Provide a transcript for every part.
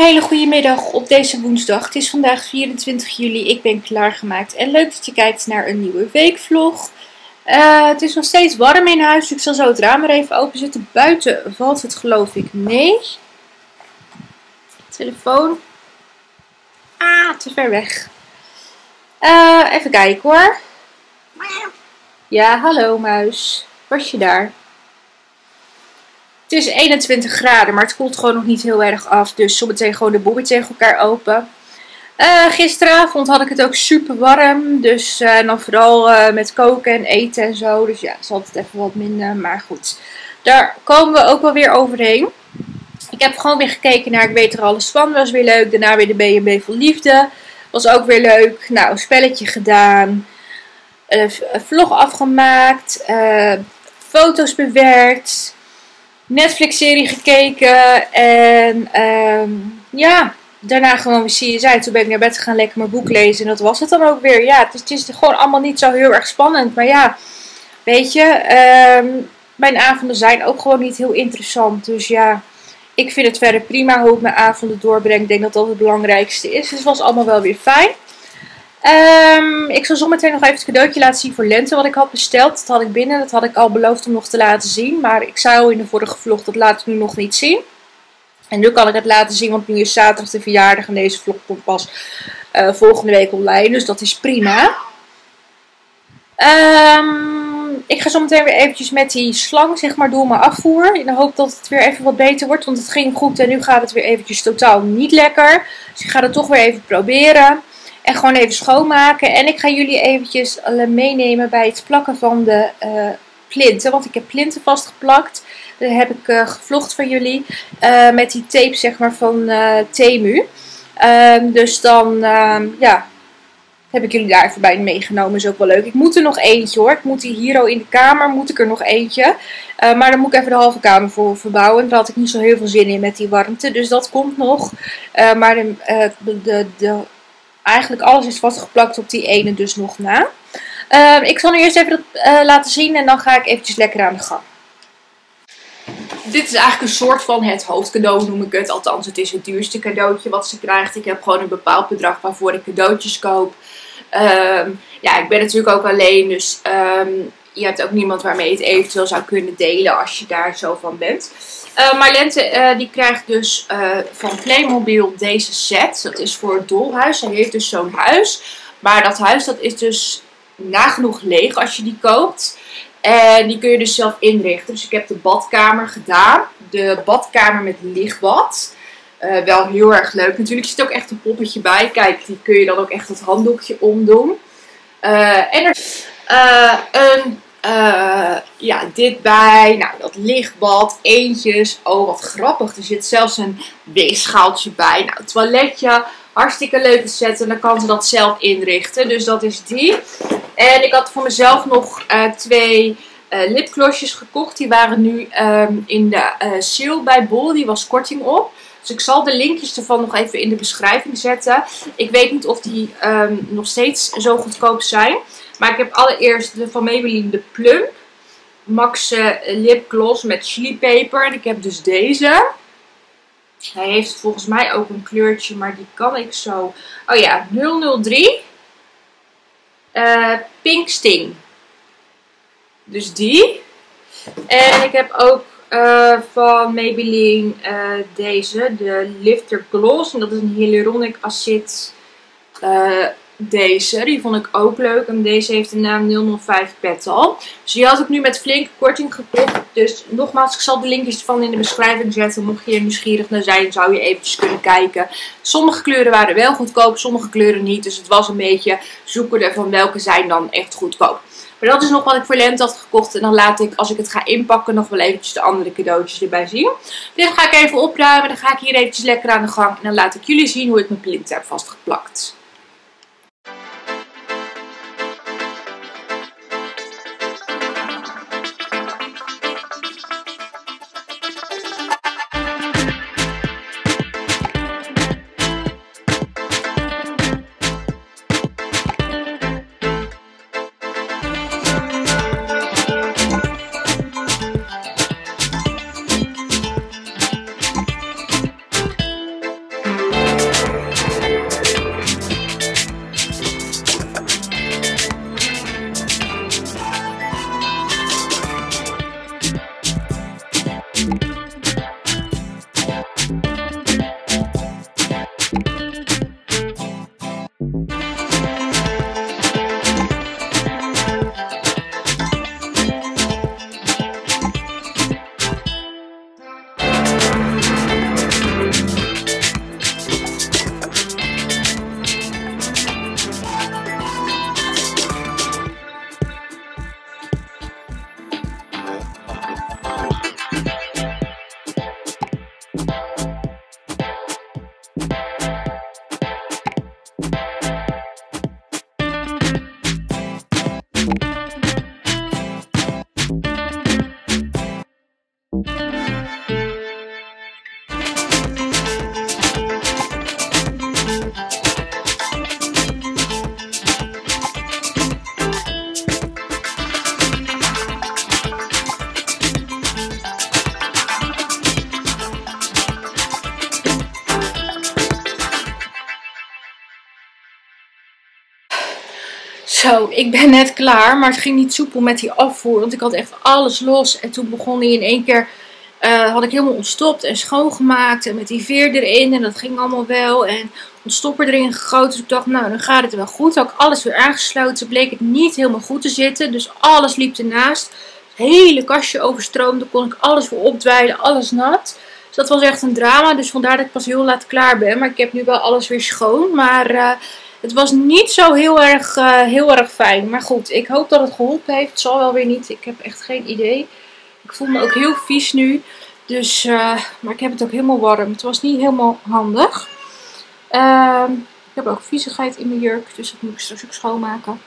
hele goede middag op deze woensdag. Het is vandaag 24 juli. Ik ben klaargemaakt. En leuk dat je kijkt naar een nieuwe weekvlog. Het is nog steeds warm in huis. Dus ik zal zo het raam er even openzetten. Buiten valt het geloof ik mee. Telefoon. Te ver weg. Even kijken hoor. Ja, hallo muis. Was je daar? Het is 21 graden, maar het koelt gewoon nog niet heel erg af. Dus zometeen gewoon de bobbie tegen elkaar open. Gisteravond had ik het ook super warm. Dus dan vooral met koken en eten en zo. Dus ja, het is altijd even wat minder. Maar goed, daar komen we ook wel weer overheen. Ik heb gewoon weer gekeken naar Ik weet er alles van. Was weer leuk. Daarna weer de B&B vol liefde. Was ook weer leuk. Nou, spelletje gedaan. Vlog afgemaakt. Foto's bewerkt. Netflix-serie gekeken. En ja, daarna gewoon weer CSI. Toen ben ik naar bed gegaan, lekker mijn boek lezen. En dat was het dan ook weer. Ja, het is gewoon allemaal niet zo heel erg spannend. Maar ja, weet je, mijn avonden zijn ook gewoon niet heel interessant. Dus ja, ik vind het verder prima hoe ik mijn avonden doorbreng. Ik denk dat dat het belangrijkste is. Dus het was allemaal wel weer fijn. Ik zal zometeen nog even het cadeautje laten zien voor lente wat ik had besteld. Dat had ik binnen, dat had ik al beloofd om nog te laten zien. Maar ik zei al in de vorige vlog, dat laat ik nu nog niet zien. En nu kan ik het laten zien, want nu is zaterdag de verjaardag en deze vlog komt pas volgende week online. Dus dat is prima. Ik ga zometeen weer eventjes met die slang zeg maar door mijn afvoer. In de hoop dat het weer even wat beter wordt, want het ging goed en nu gaat het weer eventjes totaal niet lekker. Dus ik ga het toch weer even proberen. En gewoon even schoonmaken. En ik ga jullie eventjes meenemen bij het plakken van de plinten. Want ik heb plinten vastgeplakt. Dat heb ik gevlogd voor jullie. Met die tape zeg maar van Temu. Dus dan ja, heb ik jullie daar even bij meegenomen. Is ook wel leuk. Ik moet er nog eentje hoor. Ik moet die hier in de kamer. Moet ik er nog eentje. Maar dan moet ik even de halve kamer voor verbouwen. Daar had ik niet zo heel veel zin in met die warmte. Dus dat komt nog. Maar eigenlijk alles is vastgeplakt op die ene dus nog na. Ik zal nu eerst even dat laten zien en dan ga ik eventjes lekker aan de gang. Dit is eigenlijk een soort van het hoofdcadeau noem ik het. Althans het is het duurste cadeautje wat ze krijgt. Ik heb gewoon een bepaald bedrag waarvoor ik cadeautjes koop. Ja, ik ben natuurlijk ook alleen. Dus je hebt ook niemand waarmee je het eventueel zou kunnen delen als je daar zo van bent. Maar Lente die krijgt dus van Playmobil deze set. Dat is voor het doolhuis. Zij heeft dus zo'n huis. Maar dat huis dat is dus nagenoeg leeg als je die koopt. En die kun je dus zelf inrichten. Dus ik heb de badkamer gedaan. De badkamer met lichtbad. Wel heel erg leuk. Natuurlijk zit ook echt een poppetje bij. Kijk, die kun je dan ook echt het handdoekje omdoen. En er ja, dit bij. Nou, dat lichtbad, eentjes. Oh, wat grappig. Er zit zelfs een weegschaaltje bij. Nou, het toiletje. Hartstikke leuke set. En dan kan ze dat zelf inrichten. Dus dat is die. En ik had voor mezelf nog 2 lipglossjes gekocht. Die waren nu in de sale bij Bol. Die was korting op. Dus ik zal de linkjes ervan nog even in de beschrijving zetten. Ik weet niet of die nog steeds zo goedkoop zijn. Maar ik heb allereerst de van Maybelline de Plump Max lipgloss met chilipeper. En ik heb dus deze. Hij heeft volgens mij ook een kleurtje, maar die kan ik zo... Oh ja, 003. Pink Sting. Dus die. En ik heb ook van Maybelline deze, de Lifter Gloss. En dat is een hyaluronic acid. Deze, die vond ik ook leuk. En deze heeft de naam 005 Petal. Dus die had ik nu met flinke korting gekocht. Dus nogmaals, ik zal de linkjes ervan in de beschrijving zetten. Mocht je er nieuwsgierig naar zijn, zou je eventjes kunnen kijken. Sommige kleuren waren wel goedkoop, sommige kleuren niet. Dus het was een beetje zoeken ervan welke zijn dan echt goedkoop. Maar dat is nog wat ik voor Lente had gekocht. En dan laat ik, als ik het ga inpakken, nog wel eventjes de andere cadeautjes erbij zien. Dit ga ik even opruimen. Dan ga ik hier eventjes lekker aan de gang. En dan laat ik jullie zien hoe ik mijn plinten heb vastgeplakt. Zo, ik ben net klaar, maar het ging niet soepel met die afvoer, want ik had echt alles los. En toen begon hij in één keer, had ik helemaal ontstopt en schoongemaakt en met die veer erin en dat ging allemaal wel. En ontstopper erin gegoten, dus ik dacht, nou dan gaat het wel goed. Had ik alles weer aangesloten, bleek het niet helemaal goed te zitten, dus alles liep ernaast. Het hele kastje overstroomde, kon ik alles weer opdwijlen, alles nat. Dus dat was echt een drama, dus vandaar dat ik pas heel laat klaar ben. Maar ik heb nu wel alles weer schoon, maar... het was niet zo heel erg fijn. Maar goed, ik hoop dat het geholpen heeft. Het zal wel weer niet. Ik heb echt geen idee. Ik voel me ook heel vies nu. Dus, maar ik heb het ook helemaal warm. Het was niet helemaal handig. Ik heb ook viezigheid in mijn jurk. Dus dat moet ik straks ook schoonmaken.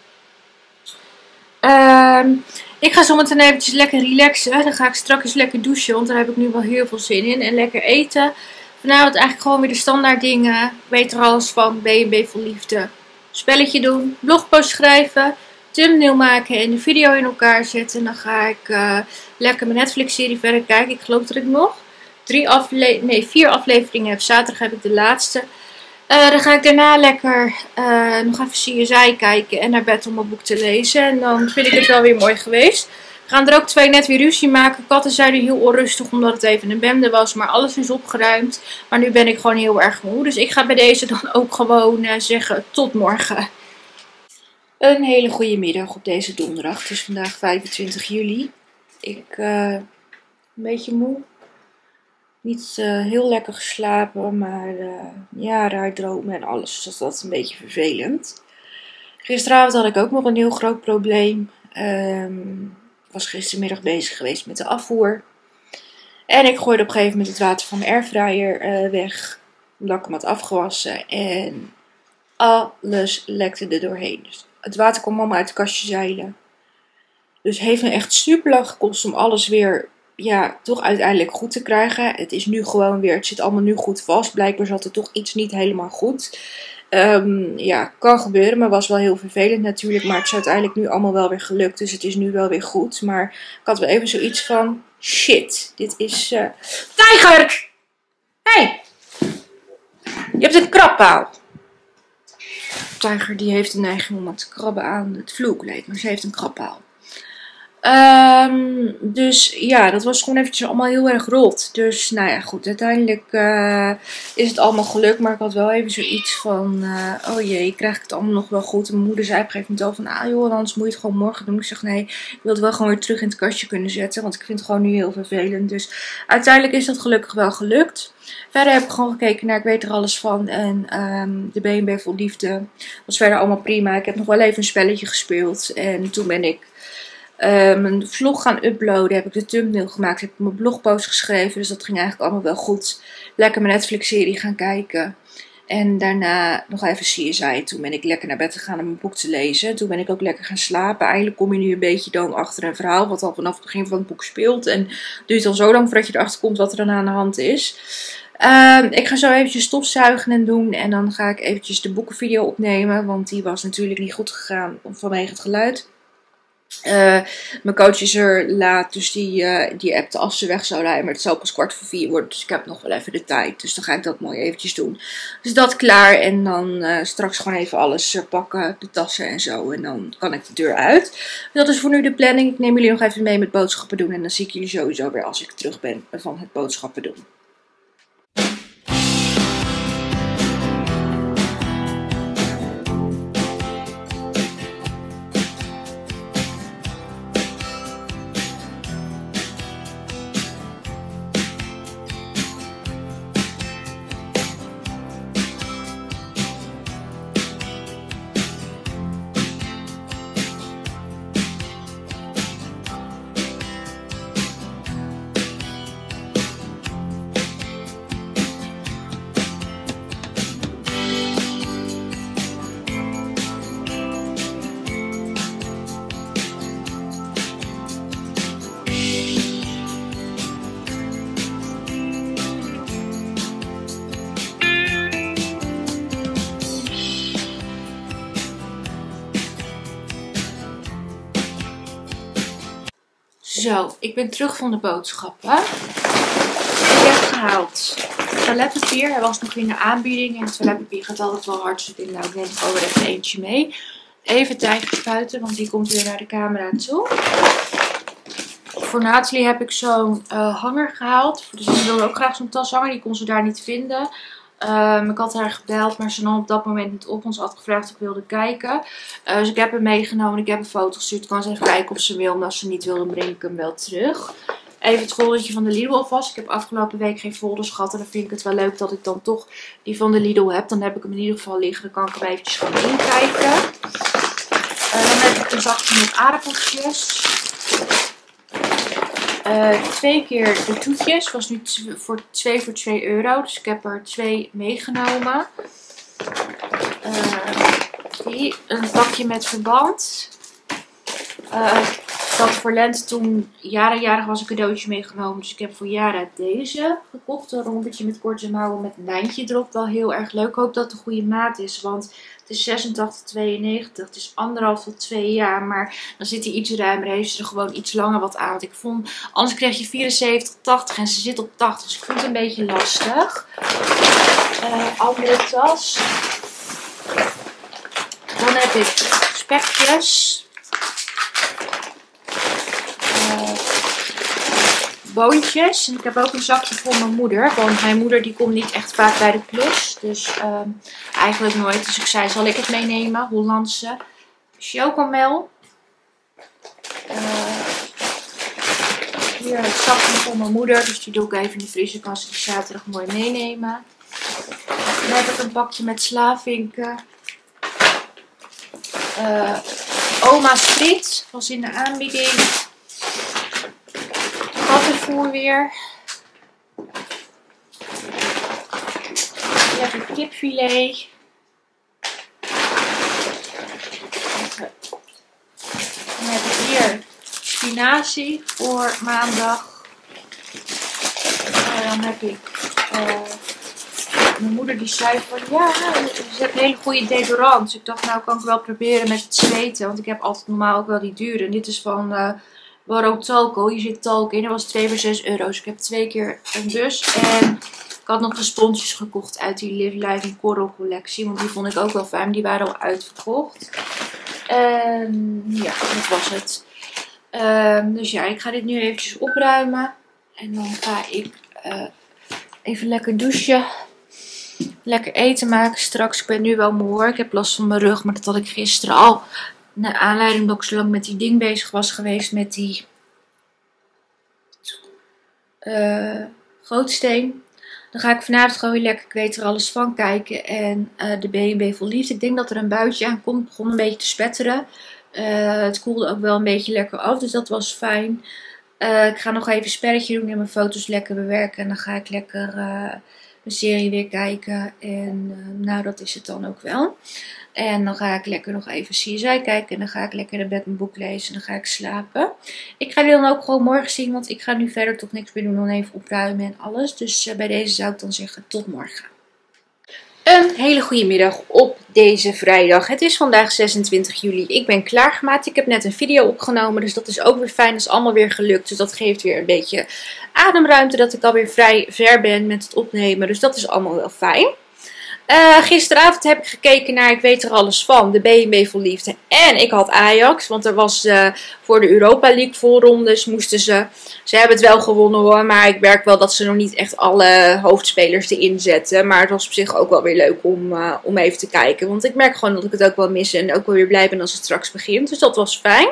Ik ga zo meteen eventjes lekker relaxen. Dan ga ik straks lekker douchen. Want daar heb ik nu wel heel veel zin in. En lekker eten. Vanavond eigenlijk gewoon weer de standaard dingen. Weet er alles van. B&B vol liefde. Spelletje doen. Blogpost schrijven. Thumbnail maken. En de video in elkaar zetten. En dan ga ik lekker mijn Netflix serie verder kijken. Ik geloof dat ik nog 4 afleveringen heb. Zaterdag heb ik de laatste. Dan ga ik daarna lekker nog even CSI kijken. En naar bed om mijn boek te lezen. En dan vind ik het wel weer mooi geweest. We gaan er ook 2 net weer ruzie maken. Katten zijn nu heel onrustig omdat het even een bende was. Maar alles is opgeruimd. Maar nu ben ik gewoon heel erg moe. Dus ik ga bij deze dan ook gewoon zeggen tot morgen. Een hele goede middag op deze donderdag. Het is vandaag 25 juli. Ik een beetje moe. Niet heel lekker geslapen. Maar ja, raar dromen en alles. Dus dat is een beetje vervelend. Gisteravond had ik ook nog een heel groot probleem. Ik was gistermiddag bezig geweest met de afvoer. En ik gooide op een gegeven moment het water van mijn airfryer weg. Omdat ik hem had afgewassen. En alles lekte er doorheen. Dus het water kwam allemaal uit het kastje zeilen. Dus het heeft me echt super lang gekost om alles weer, ja, toch uiteindelijk goed te krijgen. Het is nu gewoon weer, het zit allemaal nu goed vast. Blijkbaar zat er toch iets niet helemaal goed. Ja, kan gebeuren, maar was wel heel vervelend natuurlijk. Maar het is uiteindelijk nu allemaal wel weer gelukt. Dus het is nu wel weer goed. Maar ik had wel even zoiets van, shit, dit is... Tijger! Hey! Je hebt een krabpaal. Tijger die heeft de neiging om te krabben aan het vloerkleed. Maar ze heeft een krabpaal. Dus ja, dat was gewoon eventjes allemaal heel erg rot. Dus nou ja, goed. Uiteindelijk is het allemaal gelukt. Maar ik had wel even zoiets van, oh jee, krijg ik het allemaal nog wel goed? En mijn moeder zei op een gegeven moment al van, joh, anders moet je het gewoon morgen doen. Ik zeg, nee, ik wil het wel gewoon weer terug in het kastje kunnen zetten. Want ik vind het gewoon nu heel vervelend. Dus uiteindelijk is dat gelukkig wel gelukt. Verder heb ik gewoon gekeken naar, ik weet er alles van. En de B&B vol liefde was verder allemaal prima. Ik heb nog wel even een spelletje gespeeld. En toen ben ik mijn vlog gaan uploaden. Heb ik de thumbnail gemaakt. Heb ik mijn blogpost geschreven. Dus dat ging eigenlijk allemaal wel goed. Lekker mijn Netflix serie gaan kijken. En daarna nog even CSI. Toen ben ik lekker naar bed gegaan om mijn boek te lezen. Toen ben ik ook lekker gaan slapen. Eigenlijk kom je nu een beetje dan achter een verhaal. Wat al vanaf het begin van het boek speelt. En het duurt al zo lang voordat je erachter komt wat er dan aan de hand is. Ik ga zo eventjes stofzuigen en doen. En dan ga ik eventjes de boekenvideo opnemen. Want die was natuurlijk niet goed gegaan vanwege het geluid. Mijn coach is er laat, dus die appte als ze weg zou rijden. Maar het zou pas 3:15 worden, dus ik heb nog wel even de tijd. Dus dan ga ik dat mooi eventjes doen. Dus dat klaar en dan straks gewoon even alles pakken, de tassen en zo. En dan kan ik de deur uit. Dat is voor nu de planning. Ik neem jullie nog even mee met boodschappen doen. En dan zie ik jullie sowieso weer als ik terug ben van het boodschappen doen. Zo, ik ben terug van de boodschappen. Ik heb gehaald toiletpapier. Hij was nog in de aanbieding. En het toiletpapier gaat altijd wel hard. Dus ik denk, nou, ik neem gewoon weer even eentje mee. Even tijgerspuiten, want die komt weer naar de camera toe. Voor Nathalie heb ik zo'n hanger gehaald. Dus ze wilde ook graag zo'n tashanger. Die kon ze daar niet vinden. Ik had haar gebeld, maar ze nam op dat moment niet op. Ons had gevraagd of ik wilde kijken. Dus ik heb hem meegenomen. Ik heb een foto gestuurd. Ik kan ze even kijken of ze wil. En als ze niet wil, dan breng ik hem wel terug. Even het foldertje van de Lidl alvast. Ik heb afgelopen week geen folders gehad. En dan vind ik het wel leuk dat ik dan toch die van de Lidl heb. Dan heb ik hem in ieder geval liggen. Dan kan ik hem eventjes gewoon inkijken. Dan heb ik een zakje met aardappeltjes. 2 keer de toetjes. Was nu voor 2 euro. Dus ik heb er 2 meegenomen. Een pakje met verband. Ik had voor Lente toen jarig was een cadeautje meegenomen. Dus ik heb voor Jara deze gekocht. Een rondetje met korte mouwen met een lijntje erop. Wel heel erg leuk. Ik hoop dat het de goede maat is. Want het is 86,92. Het is 1,5 tot 2 jaar. Maar dan zit hij iets ruimer. Heeft ze er gewoon iets langer wat aan. Want ik vond, anders kreeg je 74, 80 en ze zit op 80. Dus ik vond het een beetje lastig. Andere tas. Dan heb ik spekjes. Boontjes. En ik heb ook een zakje voor mijn moeder. Want mijn moeder die komt niet echt vaak bij de klus. Dus eigenlijk nooit. Dus ik zei, zal ik het meenemen? Hollandse chocomel. Hier het zakje voor mijn moeder. Dus die doe ik even in de vriezer. Kan ze die zaterdag mooi meenemen. Dan heb ik een pakje met slavinken. Oma's friet. Was in de aanbieding. Kattenvoer weer. Hier heb ik kipfilet. Dan heb ik hier spinazie voor maandag. Dan heb ik mijn moeder die zei van ja, ze heeft een hele goede deodorant. Dus ik dacht nou kan ik wel proberen met het zweten. Want ik heb altijd normaal ook wel die dure. En dit is van Baro Talco. Hier zit talk in. Dat was 2 voor 6 euro. Dus ik heb 2 keer een bus. En ik had nog de sponsjes gekocht uit die Live Live en Coral collectie. Want die vond ik ook wel fijn. Die waren al uitverkocht. Ja, dat was het. Dus ja, ik ga dit nu eventjes opruimen. En dan ga ik even lekker douchen. Lekker eten maken straks. Ik ben nu wel moe hoor. Ik heb last van mijn rug. Maar dat had ik gisteren al. Naar aanleiding dat ik zo lang met die ding bezig was geweest. Met die gootsteen. Dan ga ik vanavond gewoon weer lekker, ik weet er alles van, kijken. En de B&B vol liefde. Ik denk dat er een buitje aankomt. Het begon een beetje te spetteren. Het koelde ook wel een beetje lekker af. Dus dat was fijn. Ik ga nog even een spelletje doen en mijn foto's lekker bewerken. En dan ga ik lekker mijn serie weer kijken. En nou, dat is het dan ook wel. En dan ga ik lekker nog even CSI kijken. En dan ga ik lekker naar bed een boek lezen. En dan ga ik slapen. Ik ga jullie dan ook gewoon morgen zien. Want ik ga nu verder toch niks meer doen dan even opruimen en alles. Dus bij deze zou ik dan zeggen tot morgen. Een hele goede middag op deze vrijdag. Het is vandaag 26 juli. Ik ben klaargemaakt. Ik heb net een video opgenomen. Dus dat is ook weer fijn. Dat is allemaal weer gelukt. Dus dat geeft weer een beetje ademruimte. Dat ik alweer vrij ver ben met het opnemen. Dus dat is allemaal wel fijn. Gisteravond heb ik gekeken naar Ik weet er alles van. De B&B vol liefde. En ik had Ajax. Want er was voor de Europa League voorrondes moesten ze. Ze hebben het wel gewonnen hoor. Maar ik merk wel dat ze nog niet echt alle hoofdspelers erin zetten. Maar het was op zich ook wel weer leuk om even te kijken. Want ik merk gewoon dat ik het ook wel mis. En ook wel weer blij ben als het straks begint. Dus dat was fijn.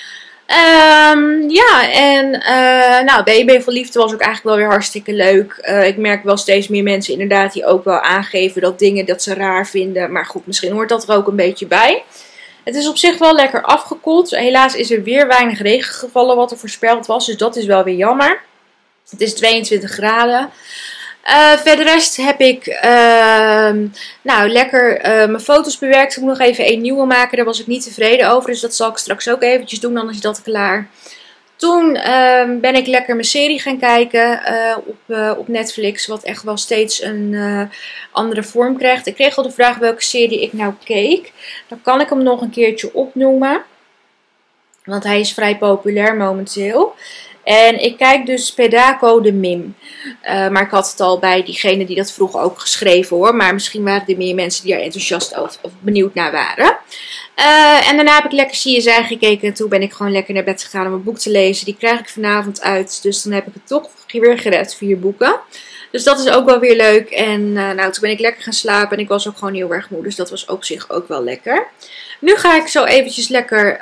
Ja, en nou, B&B voor Liefde was ook eigenlijk wel weer hartstikke leuk. Ik merk wel steeds meer mensen inderdaad die ook wel aangeven dat dingen dat ze raar vinden. Maar goed, misschien hoort dat er ook een beetje bij. Het is op zich wel lekker afgekoeld. Helaas is er weer weinig regen gevallen wat er voorspeld was. Dus dat is wel weer jammer. Het is 22 graden. Verder rest heb ik nou, lekker mijn foto's bewerkt. Ik moet nog even een nieuwe maken. Daar was ik niet tevreden over. Dus dat zal ik straks ook eventjes doen. Dan is dat klaar. Toen ben ik lekker mijn serie gaan kijken op Netflix. Wat echt wel steeds een andere vorm krijgt. Ik kreeg al de vraag welke serie ik nou keek. Dan kan ik hem nog een keertje opnoemen. Want hij is vrij populair momenteel. En ik kijk dus Pedaco de Mim. Maar ik had het al bij diegene die dat vroeg ook geschreven hoor. Maar misschien waren er meer mensen die er enthousiast of benieuwd naar waren. En daarna heb ik lekker CSI gekeken. En toen ben ik gewoon lekker naar bed gegaan om een boek te lezen. Die krijg ik vanavond uit. Dus dan heb ik het toch weer gered, 4 boeken. Dus dat is ook wel weer leuk. En nou, toen ben ik lekker gaan slapen. En ik was ook gewoon heel erg moe. Dus dat was op zich ook wel lekker. Nu ga ik zo eventjes lekker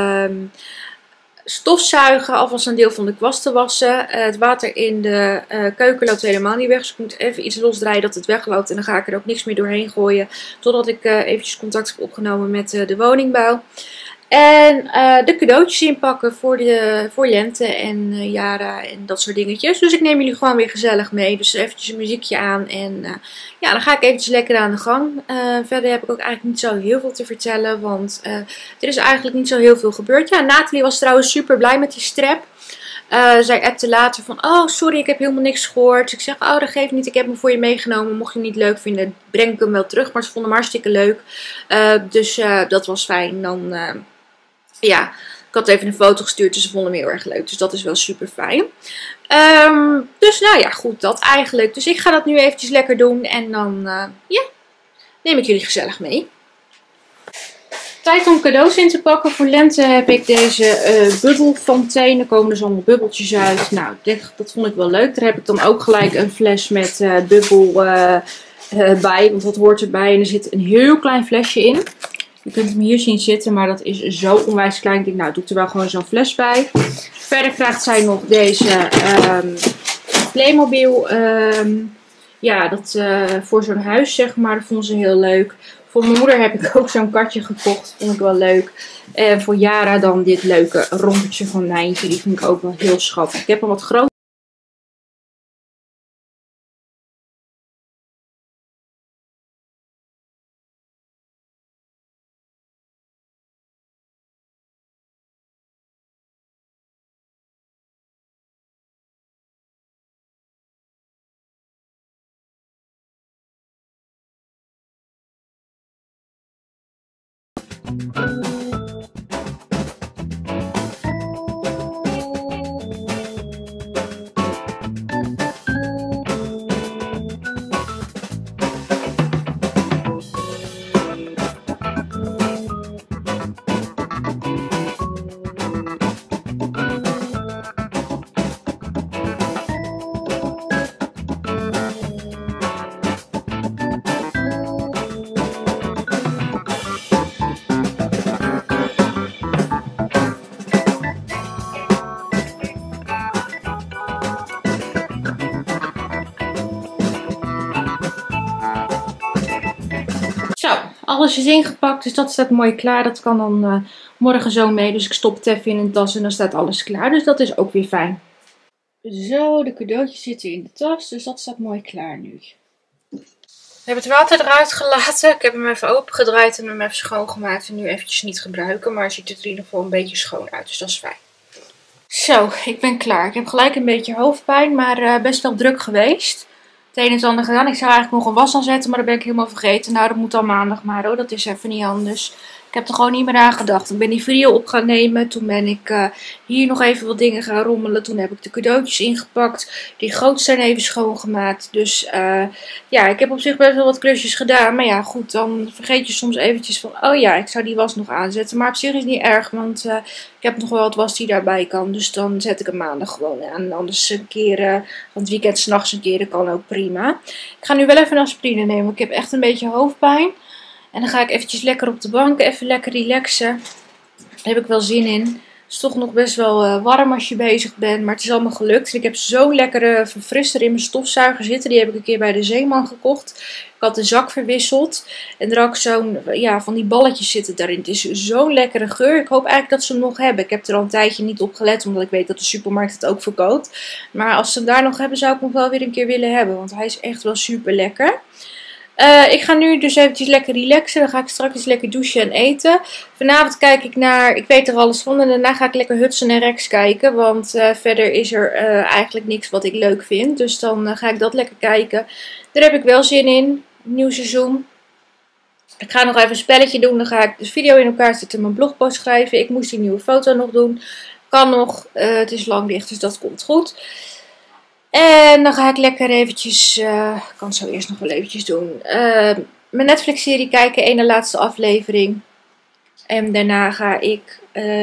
stofzuigen. Alvast een deel van de kwast te wassen. Het water in de keuken loopt helemaal niet weg. Dus ik moet even iets losdraaien dat het wegloopt. En dan ga ik er ook niks meer doorheen gooien. Totdat ik eventjes contact heb opgenomen met de woningbouw. En de cadeautjes inpakken voor lente en Jara en dat soort dingetjes. Dus ik neem jullie gewoon weer gezellig mee. Dus eventjes een muziekje aan en ja, dan ga ik eventjes lekker aan de gang. Verder heb ik ook eigenlijk niet zo heel veel te vertellen, want er is eigenlijk niet zo heel veel gebeurd. Ja, Nathalie was trouwens super blij met die strep. Zij appte later van, oh sorry, ik heb helemaal niks gehoord. Dus ik zeg, oh dat geeft niet, ik heb hem voor je meegenomen. Mocht je hem niet leuk vinden, breng ik hem wel terug. Maar ze vonden hem hartstikke leuk. Dus dat was fijn. Dan... ja, ik had even een foto gestuurd, dus ze vonden hem heel erg leuk. Dus dat is wel super fijn. Dus nou ja, goed, dat eigenlijk. Dus ik ga dat nu eventjes lekker doen. En dan ja, neem ik jullie gezellig mee. Tijd om cadeaus in te pakken. Voor lente heb ik deze bubbelfontein. Er komen dus allemaal bubbeltjes uit. Nou, dat vond ik wel leuk. Daar heb ik dan ook gelijk een fles met bubbel bij. Want dat hoort erbij. En er zit een heel klein flesje in. Je kunt hem hier zien zitten, maar dat is zo onwijs klein. Ik denk, nou, doe ik er wel gewoon zo'n fles bij. Verder krijgt zij nog deze Playmobil. Ja, dat voor zo'n huis, zeg maar. Dat vond ze heel leuk. Voor mijn moeder heb ik ook zo'n katje gekocht. Vond ik wel leuk. En voor Jara dan dit leuke rompertje van Nijntje. Die vind ik ook wel heel schattig. Ik heb hem wat groter. Zo, alles is ingepakt, dus dat staat mooi klaar. Dat kan dan morgen zo mee. Dus ik stop het even in een tas en dan staat alles klaar. Dus dat is ook weer fijn. Zo, de cadeautjes zitten in de tas, dus dat staat mooi klaar nu. Ik heb het water eruit gelaten. Ik heb hem even opengedraaid en hem even schoongemaakt. En nu eventjes niet gebruiken, maar het ziet er in ieder geval een beetje schoon uit. Dus dat is fijn. Zo, ik ben klaar. Ik heb gelijk een beetje hoofdpijn, maar best wel druk geweest. Het een en het ander gedaan. Ik zou eigenlijk nog een was aanzetten, maar dat ben ik helemaal vergeten. Nou, dat moet dan maandag maar hoor. Dat is even niet anders. Ik heb er gewoon niet meer aan gedacht. Ik ben die video op gaan nemen. Toen ben ik hier nog even wat dingen gaan rommelen. Toen heb ik de cadeautjes ingepakt. Die goot zijn even schoongemaakt. Dus ja, ik heb op zich best wel wat klusjes gedaan. Maar ja, goed, dan vergeet je soms eventjes van... Oh ja, ik zou die was nog aanzetten. Maar op zich is het niet erg, want ik heb nog wel wat was die daarbij kan. Dus dan zet ik hem maandag gewoon aan. En anders een keer van het weekend 's nachts een keer, dat kan ook prima. Ik ga nu wel even een aspirine nemen. Want ik heb echt een beetje hoofdpijn. En dan ga ik eventjes lekker op de bank, even lekker relaxen. Daar heb ik wel zin in. Het is toch nog best wel warm als je bezig bent, maar het is allemaal gelukt. Ik heb zo'n lekkere verfrisser in mijn stofzuiger zitten. Die heb ik een keer bij de Zeeman gekocht. Ik had de zak verwisseld. En er ook zo'n, ja, van die balletjes zitten daarin. Het is zo'n lekkere geur. Ik hoop eigenlijk dat ze hem nog hebben. Ik heb er al een tijdje niet op gelet, omdat ik weet dat de supermarkt het ook verkoopt. Maar als ze hem daar nog hebben, zou ik hem nog wel weer een keer willen hebben. Want hij is echt wel super lekker. Ik ga nu dus eventjes lekker relaxen. Dan ga ik straks lekker douchen en eten. Vanavond kijk ik naar, ik weet er alles van. En daarna ga ik lekker Hudson en Rex kijken. Want verder is er eigenlijk niks wat ik leuk vind. Dus dan ga ik dat lekker kijken. Daar heb ik wel zin in. Nieuw seizoen. Ik ga nog even een spelletje doen. Dan ga ik de video in elkaar zetten, mijn blogpost schrijven. Ik moest die nieuwe foto nog doen. Kan nog. Het is lang dicht, dus dat komt goed. En dan ga ik lekker eventjes... ik kan het zo eerst nog wel eventjes doen. Mijn Netflix-serie kijken. Ene laatste aflevering. En daarna ga ik...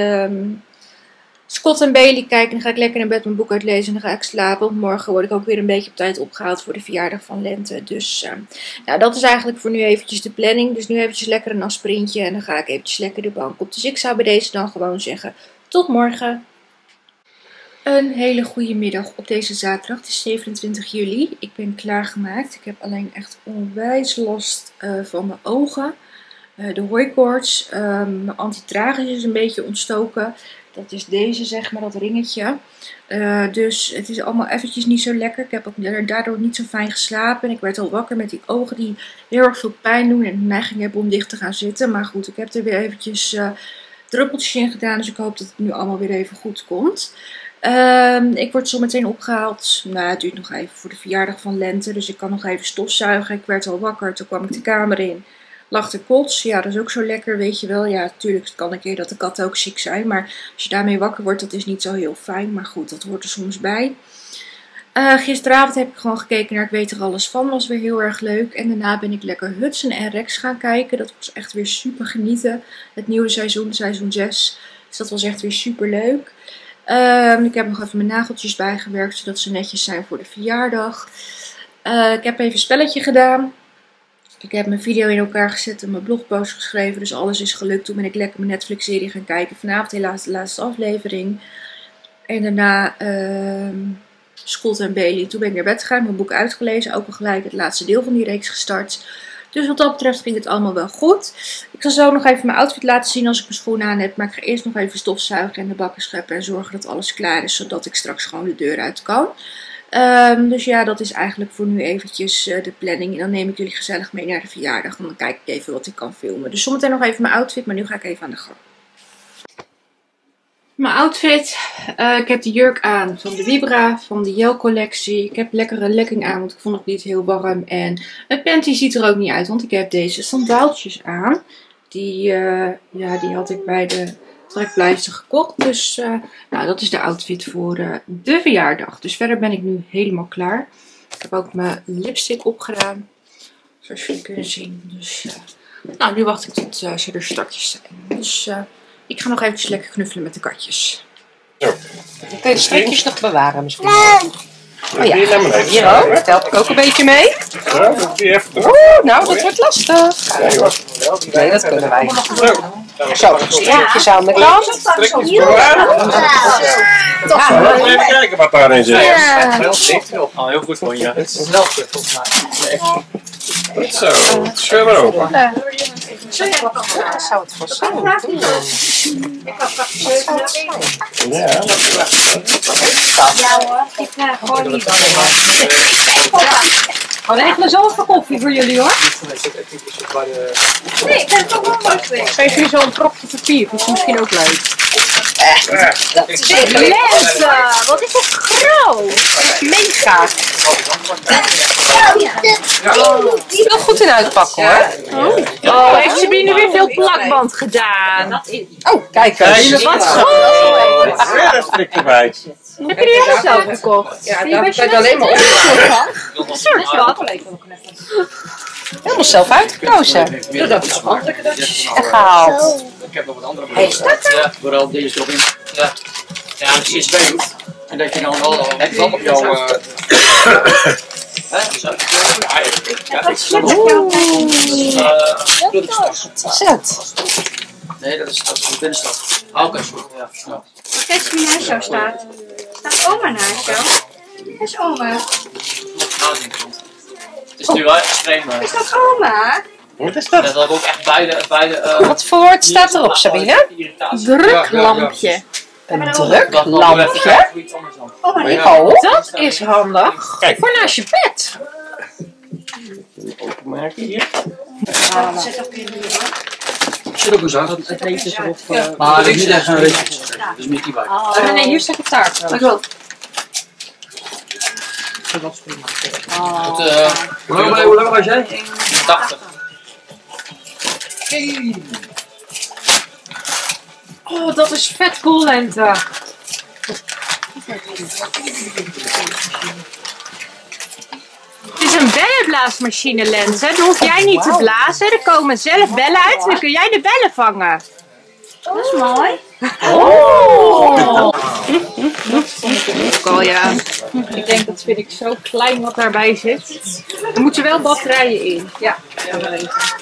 Scott en Bailey kijken. Dan ga ik lekker naar bed mijn boek uitlezen. En dan ga ik slapen. Want morgen word ik ook weer een beetje op tijd opgehaald voor de verjaardag van Lente. Dus nou, dat is eigenlijk voor nu eventjes de planning. Dus nu eventjes lekker een aspirintje. En dan ga ik eventjes lekker de bank op. Dus ik zou bij deze dan gewoon zeggen tot morgen. Een hele goede middag op deze zaterdag. Het is 27 juli. Ik ben klaargemaakt. Ik heb alleen echt onwijs last van mijn ogen. De hooikoorts. Mijn antitragus is een beetje ontstoken. Dat is deze, zeg maar, dat ringetje. Dus het is allemaal eventjes niet zo lekker. Ik heb ook daardoor niet zo fijn geslapen. En ik werd al wakker met die ogen die heel erg veel pijn doen. En de neiging hebben om dicht te gaan zitten. Maar goed, ik heb er weer eventjes druppeltjes in gedaan. Dus ik hoop dat het nu allemaal weer even goed komt. Ik word zo meteen opgehaald. Nou, het duurt nog even voor de verjaardag van Lente. Dus ik kan nog even stofzuigen. Ik werd al wakker. Toen kwam ik de kamer in. Lag de kots. Ja, dat is ook zo lekker, weet je wel. Ja, natuurlijk kan een keer dat de katten ook ziek zijn. Maar als je daarmee wakker wordt, dat is niet zo heel fijn. Maar goed, dat hoort er soms bij. Gisteravond heb ik gewoon gekeken naar Ik weet er alles van. Was weer heel erg leuk. En daarna ben ik lekker Hudson en Rex gaan kijken. Dat was echt weer super genieten. Het nieuwe seizoen, seizoen 6. Dus dat was echt weer super leuk. Ik heb nog even mijn nageltjes bijgewerkt, zodat ze netjes zijn voor de verjaardag. Ik heb even een spelletje gedaan. Ik heb mijn video in elkaar gezet en mijn blogpost geschreven. Dus alles is gelukt. Toen ben ik lekker mijn Netflix-serie gaan kijken. Vanavond helaas de laatste aflevering. En daarna Scott en Bailey. Toen ben ik naar bed gegaan. Mijn boek uitgelezen. Ook al gelijk het laatste deel van die reeks gestart. Dus wat dat betreft ging het allemaal wel goed. Ik zal zo nog even mijn outfit laten zien als ik mijn schoenen aan heb. Maar ik ga eerst nog even stofzuigen en de bakken scheppen. En zorgen dat alles klaar is. Zodat ik straks gewoon de deur uit kan. Dus ja, dat is eigenlijk voor nu eventjes de planning. En dan neem ik jullie gezellig mee naar de verjaardag. En dan kijk ik even wat ik kan filmen. Dus zometeen nog even mijn outfit. Maar nu ga ik even aan de gang. Mijn outfit. Ik heb de jurk aan van de Vibra. Van de Jel collectie. Ik heb lekker een lekking aan. Want ik vond het niet heel warm. En het panty ziet er ook niet uit. Want ik heb deze sandaaltjes aan. Die had ik bij de trekpleister gekocht. Dus nou, dat is de outfit voor de verjaardag. Dus verder ben ik nu helemaal klaar. Ik heb ook mijn lipstick opgedaan. Zoals jullie kunnen zien. Dus nou, nu wacht ik tot ze er strakjes zijn. Dus ik ga nog eventjes lekker knuffelen met de katjes. Zo. Dan kun je de strikjes nog bewaren misschien. Oh ja, hier ook. Dat helpt ik ook een beetje mee. Oeh, nou dat wordt lastig. Nee, dat kunnen wij. Zo, strikjes aan de kant. Toch even kijken wat daarin zit. Oh, heel goed van je. Het is wel volgens mij. Goed zo, scheur maar open. Waar zou het voor zijn? Ja. Ja hoor, ik vraag gewoon niet. Gewoon eigenlijk zoveel koffie voor jullie hoor. Nee, ik ben het ook wel mooi geweest. Geef jullie zo'n propje papier, dat is misschien ook leuk. Dat is mensen, wat is het groot. Mega. Ik wil goed in uitpakken hoor. Oh, heeft Sabine weer veel plakband gedaan? Oh, kijk eens. Wat Weer een strik erbij. Heb je die helemaal zelf gekocht? Ja, daar ben ik alleen maar op. Een soort wat. Helemaal zelf uitgekozen. Dat is makkelijker dat je. En gehaald. Ik heb nog wat andere bedoelingen. Ja, vooral deze erop in. Ja. Ja, als je CSV doet. En dat je dan wel op jouw. Zet. Nee, dat is de binnenstad. Oké, ja. Kijk eens wie naast jou staat. Staat oma naast jou? Dat is oma. Het is nu wel extreem. Is dat oma? Wat is dat? Dat hebben ook echt beide Wat voor woord staat erop, Sabine? Druklampje. Een druklampje. Oma, die Oh, dat is handig. Kijk. Voor naast je bed. Openmaken hier. zit ook in hier hoor. Zit ook een zak. Het eten is erop. Maar dat is niet echt een beetje. Dat is niet bij. Nee, hier staat de taart. Dankjewel. Goed, hoe lang was jij? 80. Oh, dat is vet cool, Lente. Het is een bellenblaasmachine, Lente. Dan hoef jij niet te blazen. Er komen zelf bellen uit en dan kun jij de bellen vangen. Dat is mooi. Oh! Dat vond ik ook al, ja. Ik denk, dat vind ik zo klein wat daarbij zit. Er moeten wel batterijen in. Ja, dat weet ik.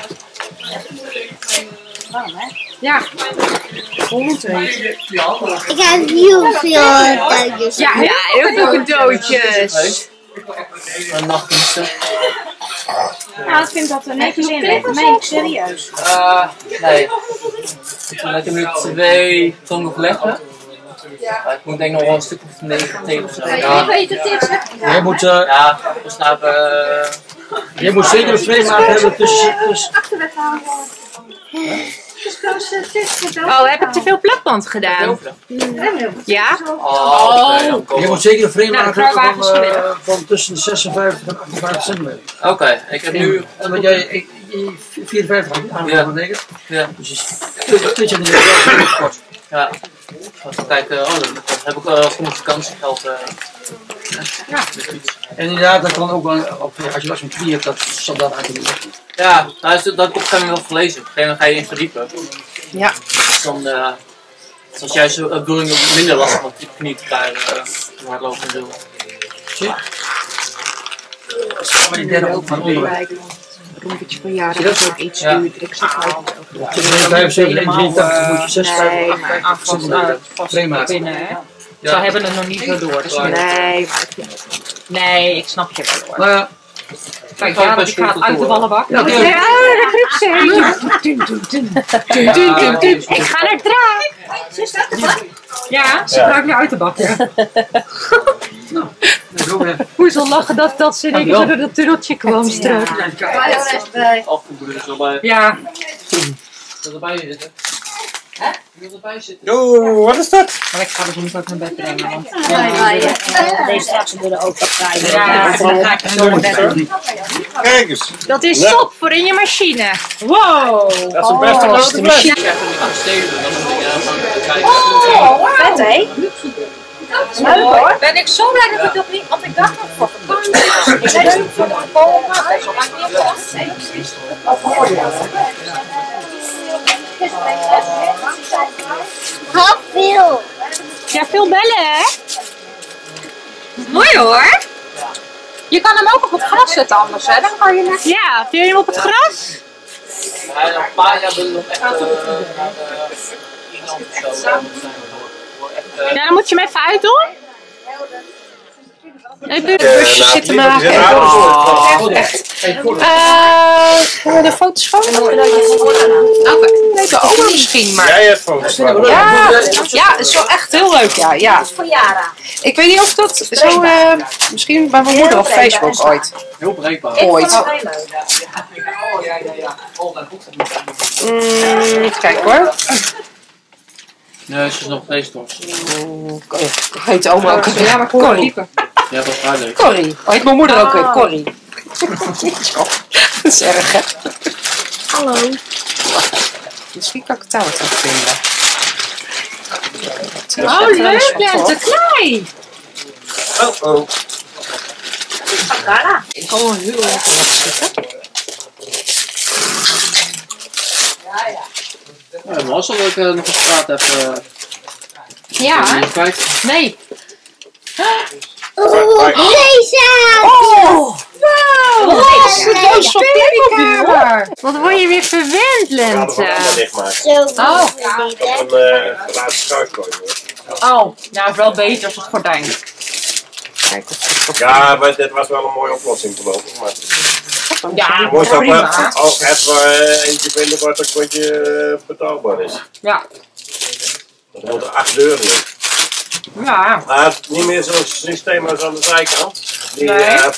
Ja. 100 Ik heb heel veel cadeautjes. Ja, heel veel cadeautjes. Een nachtdiensten. Nou, ik vind dat er netjes in ligt. Meen ik serieus. Nee. Ik heb nu 2 ton nog leggen. Ik moet denk ik nog wel een stuk of 9 tegen zijn. Ja. Jij moet, Dus nou jij moet zeker een vleesmaat hebben tussen. Oh, heb ik te veel plakband gedaan? Ja? Je moet zeker een vleesmaat Nou, hebben van tussen de 56 en 58 centimeter. Oké, ik heb nu... Want jij 54 aan betekent. Ja. Dus 2 centimeter kort. Ja. Even kijken, dan heb ik genoeg vakantiegeld. Ja. En inderdaad, dat kan ook wel, als je last van knieën hebt, dat zal dat eigenlijk niet. Ja, nou, dat heb ik op een gegeven moment wel gelezen. Op een gegeven moment ga je in verdiepen. Ja. Dus dan, het was juist de bedoeling om minder last van die knie te krijgen door het lopen en doen. Zie je? Maar die derde ook van onder. Een rompetje van jaren is ook iets duurder. Ik zeg wel. 75 moet je 56, maar 58 centimeter vleesmaat. binnen, hè? Ze hebben het nog niet zo door. Dus nee, ik snap je wel hoor. Nou ja. Kijk, ja, want ik ga het uit de ballenbak. Ja, de gripsteen. Ik ga naar draak. Ja, ze gebruikt nu uit de bak. Ja. Hoe zal lachen dat ze denken dat er dat tunneltje kwam straks. Afvoeren is erbij. Ja. Dat erbij zitten. Wil erbij zitten? Yo, wat is dat? Maar ik ga dus niet uit mijn bed brengen. Want... Deze straks worden ook opdraaien. Ja, dan ga ik er zo naar bed. Kijk eens. Dat is top voor in je machine. Wow. Dat is een beste grote fles. Ik zeg dat ik aan het stelen ben, dan moet ik kijken. Vet, hè? Leuk hoor. Ben ik zo blij dat ik dat niet, want ik dacht nog voor vakantie. Ik zei leuk voor de komen, maar zo lang niet Heel veel. Ja, veel bellen hè? Mooi hoor. Je kan hem ook op het gras zetten anders hè? Dan kan je net... Ja, wil je hem op het gras? Ja, een paar jaar wil ik nog echt naar Ierland of zo. Ja, dan moet je hem even uitdoen. Even de busjes zitten maken. Echt. Gaan we de foto's van? Oké, de oma misschien maar. Jij hebt foto's van. Ja, het is wel echt heel leuk, ja. Voor Jara. Ik weet niet of dat zo, misschien bij mijn moeder op Facebook ooit. Heel breekbaar. Ooit. Even kijken hoor. Nee, ze is nog vleestorst. Heet de oma ook? Ja, maar Corrie. Ja, dat is waar leuk. Corrie. Oh, heet mijn moeder ook Corrie. Dat is erg hè. Hallo. Misschien kan ik het daar wat aan vinden. Oh, leuk, Lente. Klein. Oh. Jara. Ik kan wel heel erg wat zitten. Ja, maar als ik nog eens praat even. Ja. Nee. Deze! Oh! Wow! Doos van Pimmelkamer! Wat word je weer verwend, Lente? Zo Oh. Een laatste schuifkooi hoor. Oh, nou is wel beter als het gordijn. Kijk Ja, maar dit was wel een mooie oplossing geloof ik. Maar ja, je moest ook wel prima. als even eentje vinden wat een beetje betaalbaar is. Ja. Dat moet er 8 deuren in. Ja. Maar niet meer zo'n systeem als aan de zijkant. Die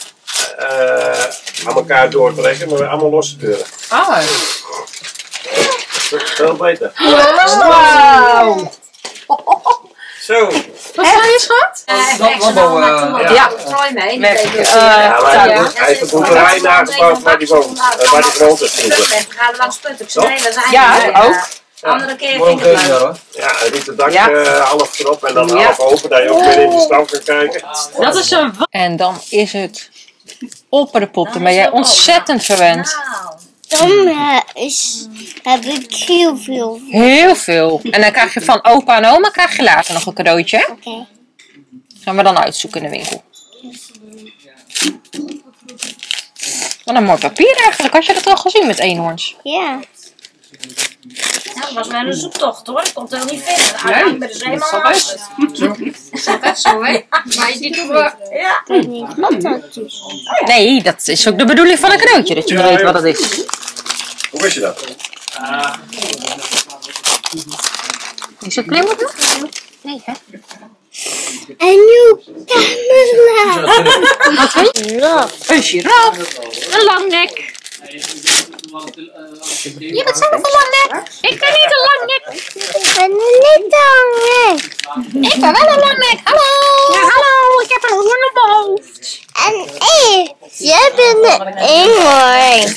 aan elkaar doortrekken, maar allemaal losse deuren. Oh. Veel beter. Wauw. Zo. Zo. Wat zei je, schat? Ja. Trooi mee. Hij heeft de boerderij nagebouwd waar die woont. Waar die groot is. We gaan langs Puttersnee. Ja, ook. Andere keer Mooi ging het deur, leuk. hoor. Ja, hij heeft het dak half erop en dan Ja. half open. Dat je ook weer in de stam kan kijken. Dat is een... En dan is het opperpoep. Dan ben jij ontzettend verwend. Nou, Dan heb ik heel veel. Heel veel. En dan krijg je van opa en oma krijg je later nog een cadeautje. Oké. Gaan we dan uitzoeken in de winkel. Wat een mooi papier eigenlijk. Had je dat al gezien met eenhoorns? Ja. dat was mijn zoektocht hoor. Ik kon het helemaal niet vinden. Uiteindelijk met de zeeman was het. Is altijd zo, hè? Maar je ziet gewoon... Ja. Dat niet. Wat dat is. Nee, dat is ook de bedoeling van een cadeautje. Dat je weet wat het is. Hoe wist je dat? Is het klimmen? Nee, hè? En nu camera. Wat weet je? Een giraf. Een langnek. Je bent zelf een langnek. Ik ben niet een langnek. Ik ben niet langnek. Ik ben wel een langnek. Hallo. Ja, hallo. Ik heb een hoorn op mijn hoofd. En jij bent een eenhoorn.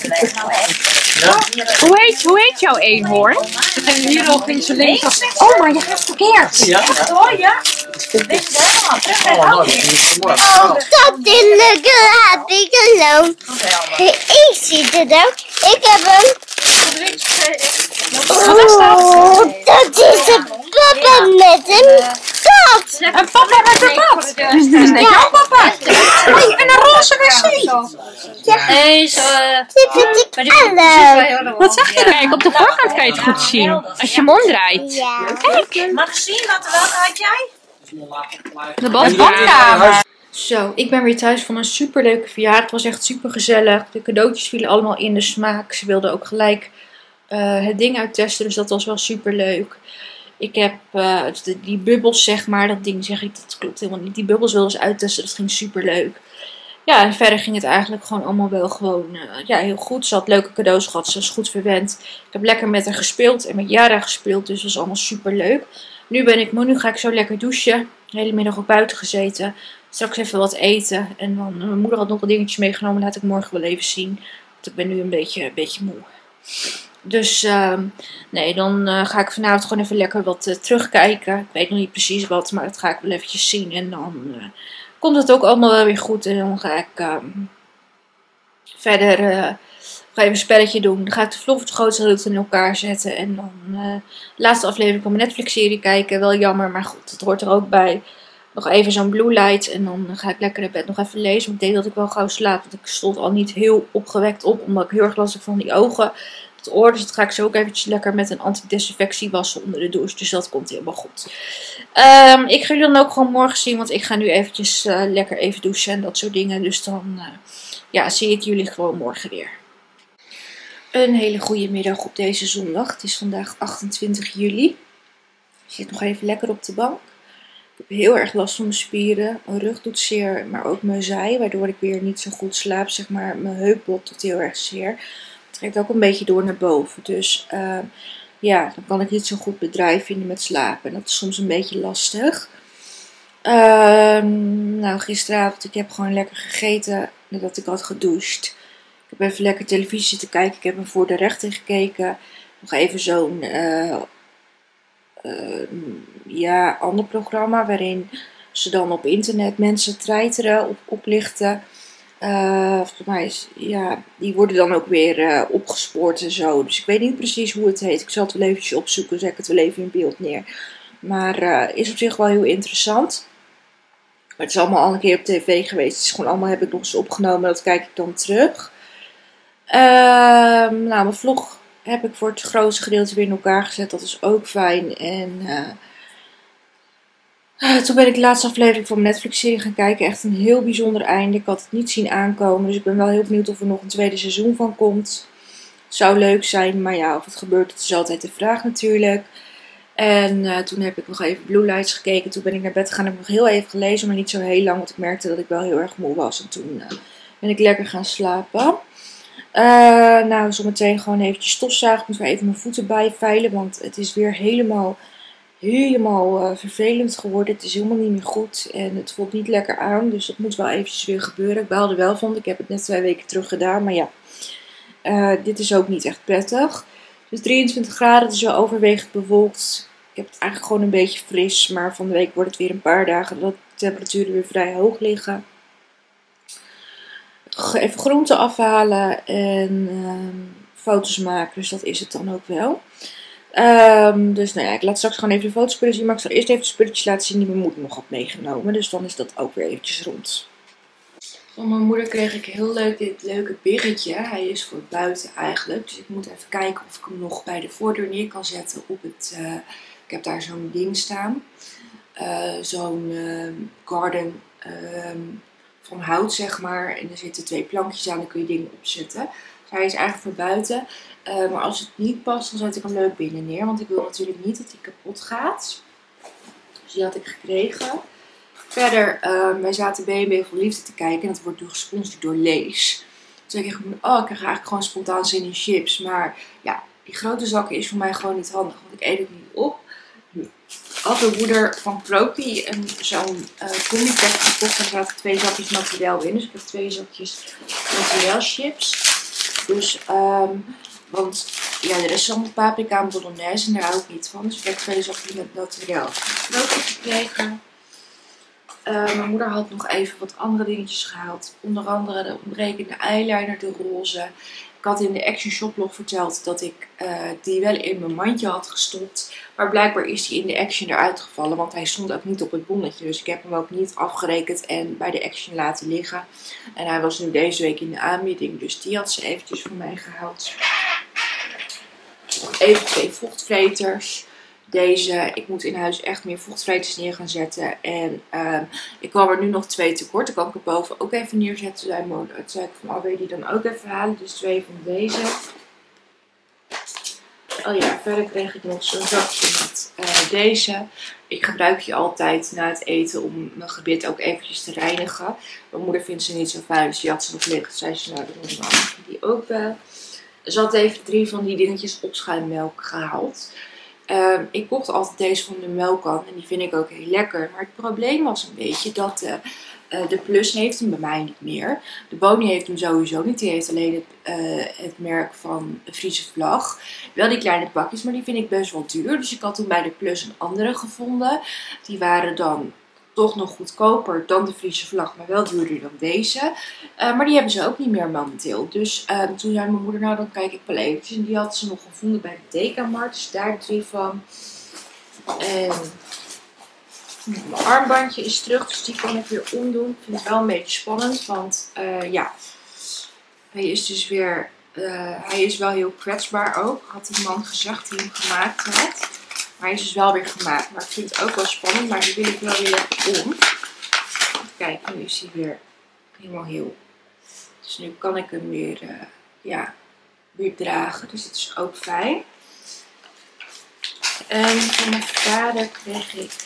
Hoe heet jouw eenhoorn? We gaan hier nog links en links. Oh, maar je gaat verkeerd. Ja. Oh ja. Dit is helemaal terug naar huis. Oh, dat in de heb ik alone. Ik zie het ook. Ik heb hem. Oh, dat is een papa met een kat. Een papa met een kat. Dat is net jouw papa. Hoi, en een roze wc. Ja, Nee, zo. dit vind ik alone. Wat zeg je? Kijk, op de voorkant kan je het goed zien. Als je hem omdraait. Ja. Mag ik zien welke had jij? De badkamer. Zo, ik ben weer thuis van een superleuke verjaardag. Het was echt super gezellig. De cadeautjes vielen allemaal in de smaak. Ze wilden ook gelijk het ding uittesten, dus dat was wel super leuk. Ik heb die bubbels, zeg maar, dat ding zeg ik, dat klopt helemaal niet. Die bubbels wilden ze uittesten, dat ging super leuk. Ja, en verder ging het eigenlijk gewoon allemaal wel gewoon heel goed. Ze had leuke cadeaus gehad, ze was goed verwend. Ik heb lekker met haar gespeeld en met Yara gespeeld, dus dat was allemaal super leuk. Nu ga ik zo lekker douchen. De hele middag ook buiten gezeten. Straks even wat eten. En dan, mijn moeder had nog wat dingetjes meegenomen. Laat ik morgen wel even zien. Want ik ben nu een beetje moe. Dus dan ga ik vanavond gewoon even lekker wat terugkijken. Ik weet nog niet precies wat, maar dat ga ik wel eventjes zien. En dan komt het ook allemaal wel weer goed. En dan ga ik verder even een spelletje doen. Dan ga ik de vlog het grootste gedeelte in elkaar zetten. En dan de laatste aflevering van mijn Netflix-serie kijken. Wel jammer, maar goed, dat hoort er ook bij. Nog even zo'n blue light. En dan ga ik lekker in bed nog even lezen. Want ik denk dat ik wel gauw slaap. Want ik stond al niet heel opgewekt op. Omdat ik heel erg last heb van die ogen. Het oor. Dus dat ga ik zo ook eventjes lekker met een antidesinfectie wassen onder de douche. Dus dat komt helemaal goed. Ik ga jullie dan ook gewoon morgen zien. Want ik ga nu eventjes lekker even douchen en dat soort dingen. Dus dan zie ik jullie gewoon morgen weer. Een hele goede middag op deze zondag. Het is vandaag 28 juli. Ik zit nog even lekker op de bank. Ik heb heel erg last van mijn spieren. Mijn rug doet zeer, maar ook mijn zij. Waardoor ik weer niet zo goed slaap. Zeg maar, mijn heupbot doet heel erg zeer. Het trekt ook een beetje door naar boven. Dus dan kan ik niet zo goed bedrijf vinden met slapen. En dat is soms een beetje lastig. Gisteravond, ik heb gewoon lekker gegeten nadat ik had gedoucht. Ik heb even lekker televisie zitten kijken. Ik heb hem voor de rechter gekeken. Nog even zo'n ander programma waarin ze dan op internet mensen treiteren, oplichten. Volgens mij die worden dan ook weer opgespoord en zo. Dus ik weet niet precies hoe het heet. Ik zal het wel eventjes opzoeken, zet ik het wel even in beeld neer. Maar is op zich wel heel interessant. Maar het is allemaal al een keer op tv geweest. Het is gewoon allemaal, heb ik nog eens opgenomen. Dat kijk ik dan terug. Mijn vlog heb ik voor het grootste gedeelte weer in elkaar gezet. Dat is ook fijn. En toen ben ik de laatste aflevering van mijn Netflix-serie gaan kijken. Echt een heel bijzonder einde. Ik had het niet zien aankomen. Dus ik ben wel heel benieuwd of er nog een tweede seizoen van komt. Het zou leuk zijn. Maar ja, of het gebeurt, dat is altijd de vraag natuurlijk. En toen heb ik nog even Blue Lights gekeken. Toen ben ik naar bed gegaan. Heb ik nog heel even gelezen. Maar niet zo heel lang. Want ik merkte dat ik wel heel erg moe was. En toen ben ik lekker gaan slapen. Zometeen gewoon eventjes stofzuigen. Ik moet weer even mijn voeten bijveilen. Want het is weer helemaal helemaal vervelend geworden. Het is helemaal niet meer goed en het voelt niet lekker aan. Dus dat moet wel eventjes weer gebeuren. Ik baal er wel van. Ik heb het net 2 weken terug gedaan. Maar ja, dit is ook niet echt prettig. Dus 23 graden, het is wel overwegend bewolkt. Ik heb het eigenlijk gewoon een beetje fris. Maar van de week wordt het weer een paar dagen dat de temperaturen weer vrij hoog liggen. Even groenten afhalen en foto's maken. Dus dat is het dan ook wel. Dus nou ja, ik laat straks gewoon even de fotospullen zien. Maar ik zal eerst even de spulletjes laten zien die mijn moeder nog had meegenomen. Dus dan is dat ook weer eventjes rond. Van mijn moeder kreeg ik heel leuk dit leuke biggetje. Hij is voor buiten eigenlijk. Dus ik moet even kijken of ik hem nog bij de voordeur neer kan zetten op het... ik heb daar zo'n ding staan. Zo'n garden van hout zeg maar. En er zitten 2 plankjes aan, dan kun je dingen opzetten. Dus hij is eigenlijk voor buiten. Maar als het niet past, dan zet ik hem leuk binnen neer. Want ik wil natuurlijk niet dat hij kapot gaat. Dus die had ik gekregen. Verder, wij zaten B&B Vol Liefde te kijken. En dat wordt toen gesponsord door Lees. Toen dacht ik, oh, ik krijg eigenlijk gewoon spontaan zin in chips. Maar ja, die grote zakken is voor mij gewoon niet handig. Want ik eet het niet op. Had de moeder van Propi zo'n combi-pack gekocht. Daar zaten 2 zakjes materiaal in. Dus ik heb 2 zakjes materiaal chips. Dus, want ja, de rest is allemaal paprika en bolognese. En daar hou ik niet van. Dus ik heb 2 zakjes met materiaal Propi gekregen. Mijn moeder had nog even wat andere dingetjes gehaald. Onder andere de ontbrekende eyeliner, de roze. Ik had in de Action Shoplog verteld dat ik die wel in mijn mandje had gestopt. Maar blijkbaar is die in de Action eruit gevallen. Want hij stond ook niet op het bonnetje. Dus ik heb hem ook niet afgerekend en bij de Action laten liggen. En hij was nu deze week in de aanbieding. Dus die had ze eventjes voor mij gehaald. Even 2 vochtvreters. Deze, ik moet in huis echt meer vochtvreters neer gaan zetten. En ik kwam er nu nog 2 tekort. Dan kan ik er boven ook even neerzetten. Toen zei ik van, wil je die dan ook even halen? Dus 2 van deze. Oh ja, verder kreeg ik nog zo'n zakje met deze. Ik gebruik die altijd na het eten om mijn gebit ook eventjes te reinigen. Mijn moeder vindt ze niet zo fijn, dus die had ze nog liggen. Toen zei ze, nou dan mag ik die ook wel. Ze had even 3 van die dingetjes opschuimmelk gehaald. Ik kocht altijd deze van de melkkan en die vind ik ook heel lekker. Maar het probleem was een beetje dat de Plus heeft hem bij mij niet meer. De Boni heeft hem sowieso niet. Die heeft alleen het merk van de Friese vlag. Wel die kleine pakjes, maar die vind ik best wel duur. Dus ik had toen bij de Plus een andere gevonden. Die waren dan toch nog goedkoper dan de Friese vlag, maar wel duurder dan deze. Maar die hebben ze ook niet meer momenteel. Dus toen zei mijn moeder, nou dan kijk ik wel eventjes. En die had ze nog gevonden bij de Dekamarkt. Dus daar 3 van. En mijn armbandje is terug, dus die kan ik weer omdoen. Ik vind het wel een beetje spannend, want ja, hij is dus weer, hij is wel heel kwetsbaar ook. Had die man gezegd die hem gemaakt had. Maar hij is dus wel weer gemaakt. Maar ik vind het ook wel spannend, maar die wil ik wel weer om. Kijk, nu is hij weer helemaal heel. Dus nu kan ik hem weer, ja, weer dragen. Dus dat is ook fijn. En van mijn vader kreeg ik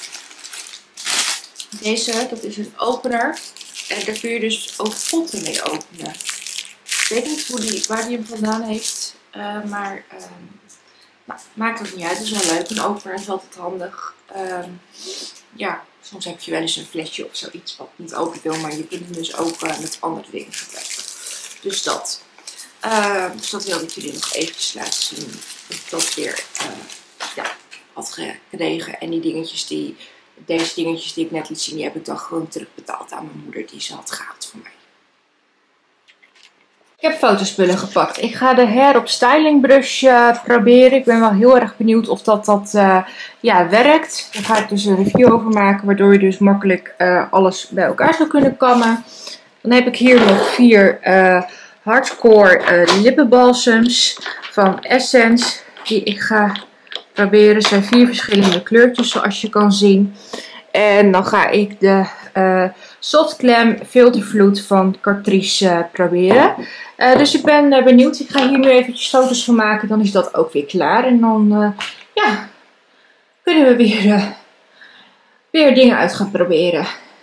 deze. Dat is een opener. En daar kun je dus ook potten mee openen. Ik weet niet waar die hem vandaan heeft. Maar nou, maakt ook niet uit. Het is wel leuk. Een opener is altijd handig. Ja, soms heb je wel eens een flesje of zoiets wat niet open wil. Maar je kunt hem dus ook met andere dingen gebruiken. Dus dat. Dus dat wilde ik jullie nog eventjes laten zien. Dat ik dat weer ja, had gekregen. En die dingetjes deze dingetjes die ik net liet zien, die heb ik dan gewoon terugbetaald aan mijn moeder. Die ze had gehaald voor mij. Ik heb fotospullen gepakt. Ik ga de Hair op Styling Brush proberen. Ik ben wel heel erg benieuwd of dat ja, werkt. Daar ga ik dus een review over maken. Waardoor je dus makkelijk alles bij elkaar zou kunnen kammen. Dan heb ik hier nog 4 hardcore lippenbalsems van Essence. Die ik ga proberen. Het zijn 4 verschillende kleurtjes zoals je kan zien. En dan ga ik de Soft Glam Filtervloed van Catrice proberen. Dus ik ben benieuwd. Ik ga hier nu eventjes foto's van maken. Dan is dat ook weer klaar. En dan ja, kunnen we weer dingen uit gaan proberen.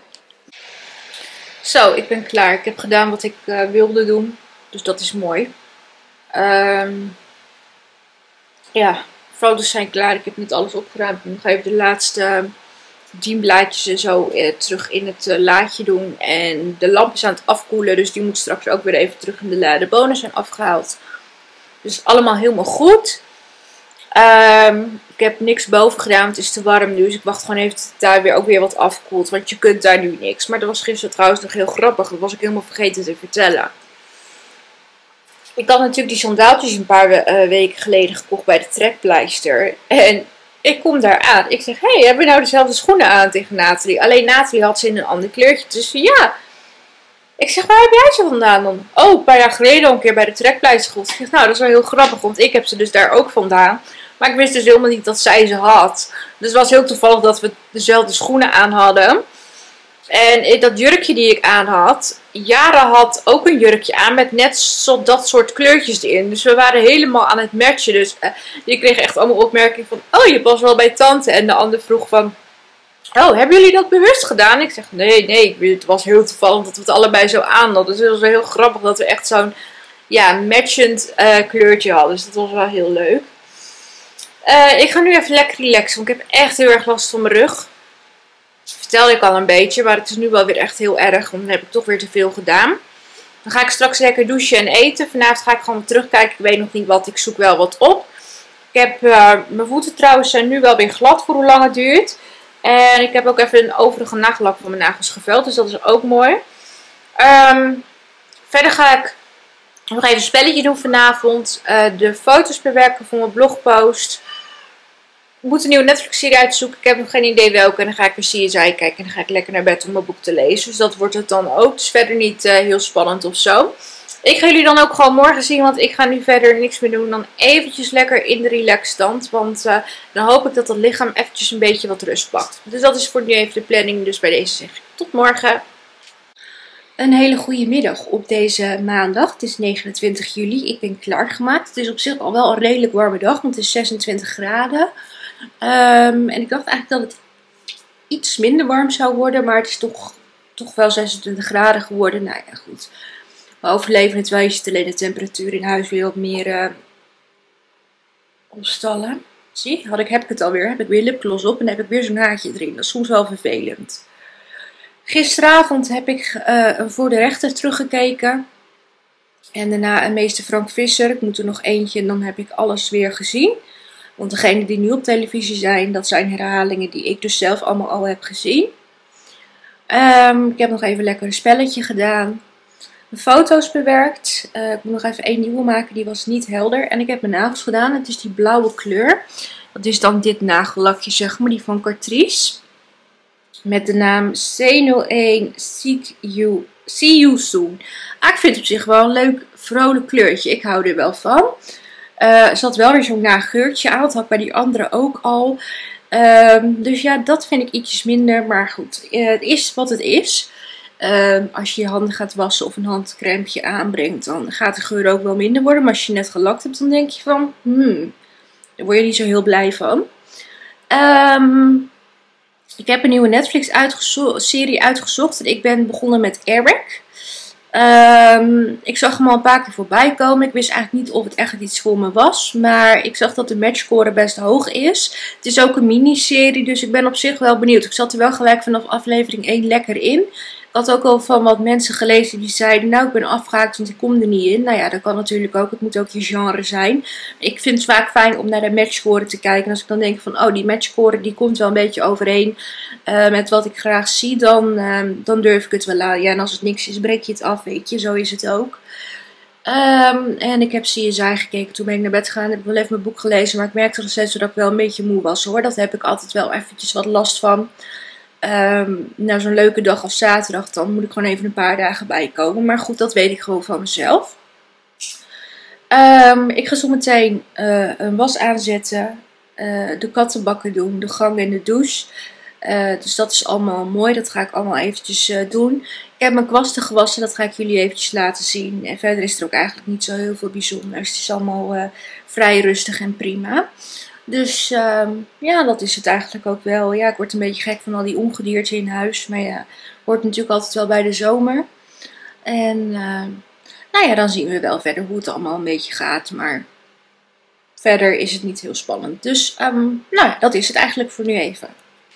Zo, ik ben klaar. Ik heb gedaan wat ik wilde doen. Dus dat is mooi. Ja, foto's zijn klaar. Ik heb net alles opgeruimd. Ik moet nog even de laatste dienblaadjes en zo terug in het laadje doen. En de lamp is aan het afkoelen. Dus die moet straks ook weer even terug in de la. De bonen zijn afgehaald. Dus allemaal helemaal goed. Ik heb niks boven gedaan. Het is te warm nu. Dus ik wacht gewoon even tot daar weer ook weer wat afkoelt. Want je kunt daar nu niks. Maar dat was gisteren trouwens nog heel grappig. Dat was ik helemaal vergeten te vertellen. Ik had natuurlijk die sandaaltjes een paar weken geleden gekocht bij de trekpleister. En ik kom daar aan. Ik zeg, hey, hebben we nou dezelfde schoenen aan tegen Nathalie? Alleen Nathalie had ze in een ander kleurtje. Dus ja. Ik zeg, waar heb jij ze vandaan dan? Oh, een paar jaar geleden al een keer bij de trekpleister gekocht. Ik zeg, nou, dat is wel heel grappig. Want ik heb ze dus daar ook vandaan. Maar ik wist dus helemaal niet dat zij ze had. Dus het was heel toevallig dat we dezelfde schoenen aan hadden. En dat jurkje die ik aan had, Jara had ook een jurkje aan met net dat soort kleurtjes erin. Dus we waren helemaal aan het matchen. Dus die kreeg echt allemaal opmerkingen van, oh, je past wel bij tante. En de ander vroeg van, oh, hebben jullie dat bewust gedaan? Ik zeg, nee, het was heel toevallig dat we het allebei zo aan hadden. Dus het was wel heel grappig dat we echt zo'n, ja, matchend kleurtje hadden. Dus dat was wel heel leuk. Ik ga nu even lekker relaxen, want ik heb echt heel erg last van mijn rug. Vertelde ik al een beetje, maar het is nu wel weer echt heel erg, want dan heb ik toch weer te veel gedaan. Dan ga ik straks lekker douchen en eten. Vanavond ga ik gewoon terugkijken, ik weet nog niet wat, ik zoek wel wat op. Ik heb, mijn voeten trouwens zijn nu wel weer glad voor hoe lang het duurt. En ik heb ook even een overige nagellak van mijn nagels geveld, dus dat is ook mooi. Verder ga ik nog even een spelletje doen vanavond. De foto's bewerken voor mijn blogpost. Ik moet een nieuwe Netflix-serie uitzoeken. Ik heb nog geen idee welke. En dan ga ik weer CSI kijken. En dan ga ik lekker naar bed om mijn boek te lezen. Dus dat wordt het dan ook. Dus verder niet heel spannend of zo. Ik ga jullie dan ook gewoon morgen zien. Want ik ga nu verder niks meer doen dan eventjes lekker in de relaxstand. Want dan hoop ik dat het lichaam eventjes een beetje wat rust pakt. Dus dat is voor nu even de planning. Dus bij deze zeg ik tot morgen. Een hele goede middag op deze maandag. Het is 29 juli. Ik ben klaargemaakt. Het is op zich al wel een redelijk warme dag. Want het is 26 graden. En ik dacht eigenlijk dat het iets minder warm zou worden. Maar het is toch wel 26 graden geworden. Nou ja, goed. We overleven het wel. Je ziet alleen de temperatuur in huis weer wat meer opstallen. Zie, heb ik het alweer. Heb ik weer lipgloss op en heb ik weer zo'n haartje erin. Dat is soms wel vervelend. Gisteravond heb ik Voor de Rechter teruggekeken. En daarna een Meester Frank Visser. Ik moet er nog eentje en dan heb ik alles weer gezien. Want degene die nu op televisie zijn, dat zijn herhalingen die ik dus zelf allemaal al heb gezien. Ik heb nog even lekker een spelletje gedaan. Mijn foto's bewerkt. Ik moet nog even één nieuwe maken, die was niet helder. En ik heb mijn nagels gedaan. Het is die blauwe kleur. Dat is dan dit nagellakje, zeg maar, die van Catrice. Met de naam C01 See You Soon. Ik vind het op zich wel een leuk, vrolijk kleurtje. Ik hou er wel van. Er zat wel weer zo'n nageurtje aan. Dat had ik bij die andere ook al. Dus ja, dat vind ik ietsjes minder. Maar goed, het is wat het is. Als je je handen gaat wassen of een handcrèmetje aanbrengt, dan gaat de geur ook wel minder worden. Maar als je net gelakt hebt, dan denk je van, daar word je niet zo heel blij van. Ik heb een nieuwe Netflix-serie uitgezocht. En ik ben begonnen met Eric. Ik zag hem al een paar keer voorbij komen. Ik wist eigenlijk niet of het echt iets voor me was. Maar ik zag dat de matchscore best hoog is. Het is ook een miniserie, dus ik ben op zich wel benieuwd. Ik zat er wel gelijk vanaf aflevering 1 lekker in. Ik had ook al van wat mensen gelezen die zeiden, nou, ik ben afgehaakt, want ik kom er niet in. Nou ja, dat kan natuurlijk ook. Het moet ook je genre zijn. Ik vind het vaak fijn om naar de matchscore te kijken. En als ik dan denk van, oh, die matchscore die komt wel een beetje overeen met wat ik graag zie, dan durf ik het wel aan. Ja, en als het niks is, breek je het af, weet je. Zo is het ook. En ik heb CSI gekeken. Toen ben ik naar bed gegaan. Heb ik wel even mijn boek gelezen. Maar ik merkte nog steeds dat ik wel een beetje moe was, hoor. Dat heb ik altijd wel eventjes wat last van. Nou, zo'n leuke dag als zaterdag, dan moet ik gewoon even een paar dagen bijkomen. Maar goed, dat weet ik gewoon van mezelf. Ik ga zo meteen een was aanzetten. De kattenbakken doen. De gang en de douche. Dus dat is allemaal mooi. Dat ga ik allemaal eventjes doen. Ik heb mijn kwasten gewassen. Dat ga ik jullie eventjes laten zien. En verder is er ook eigenlijk niet zo heel veel bijzonders. Het is allemaal vrij rustig en prima. Dus ja, dat is het eigenlijk ook wel. Ja, ik word een beetje gek van al die ongedierte in huis. Maar ja, hoort natuurlijk altijd wel bij de zomer. En nou ja, dan zien we wel verder hoe het allemaal een beetje gaat. Maar verder is het niet heel spannend. Dus nou, dat is het eigenlijk voor nu even.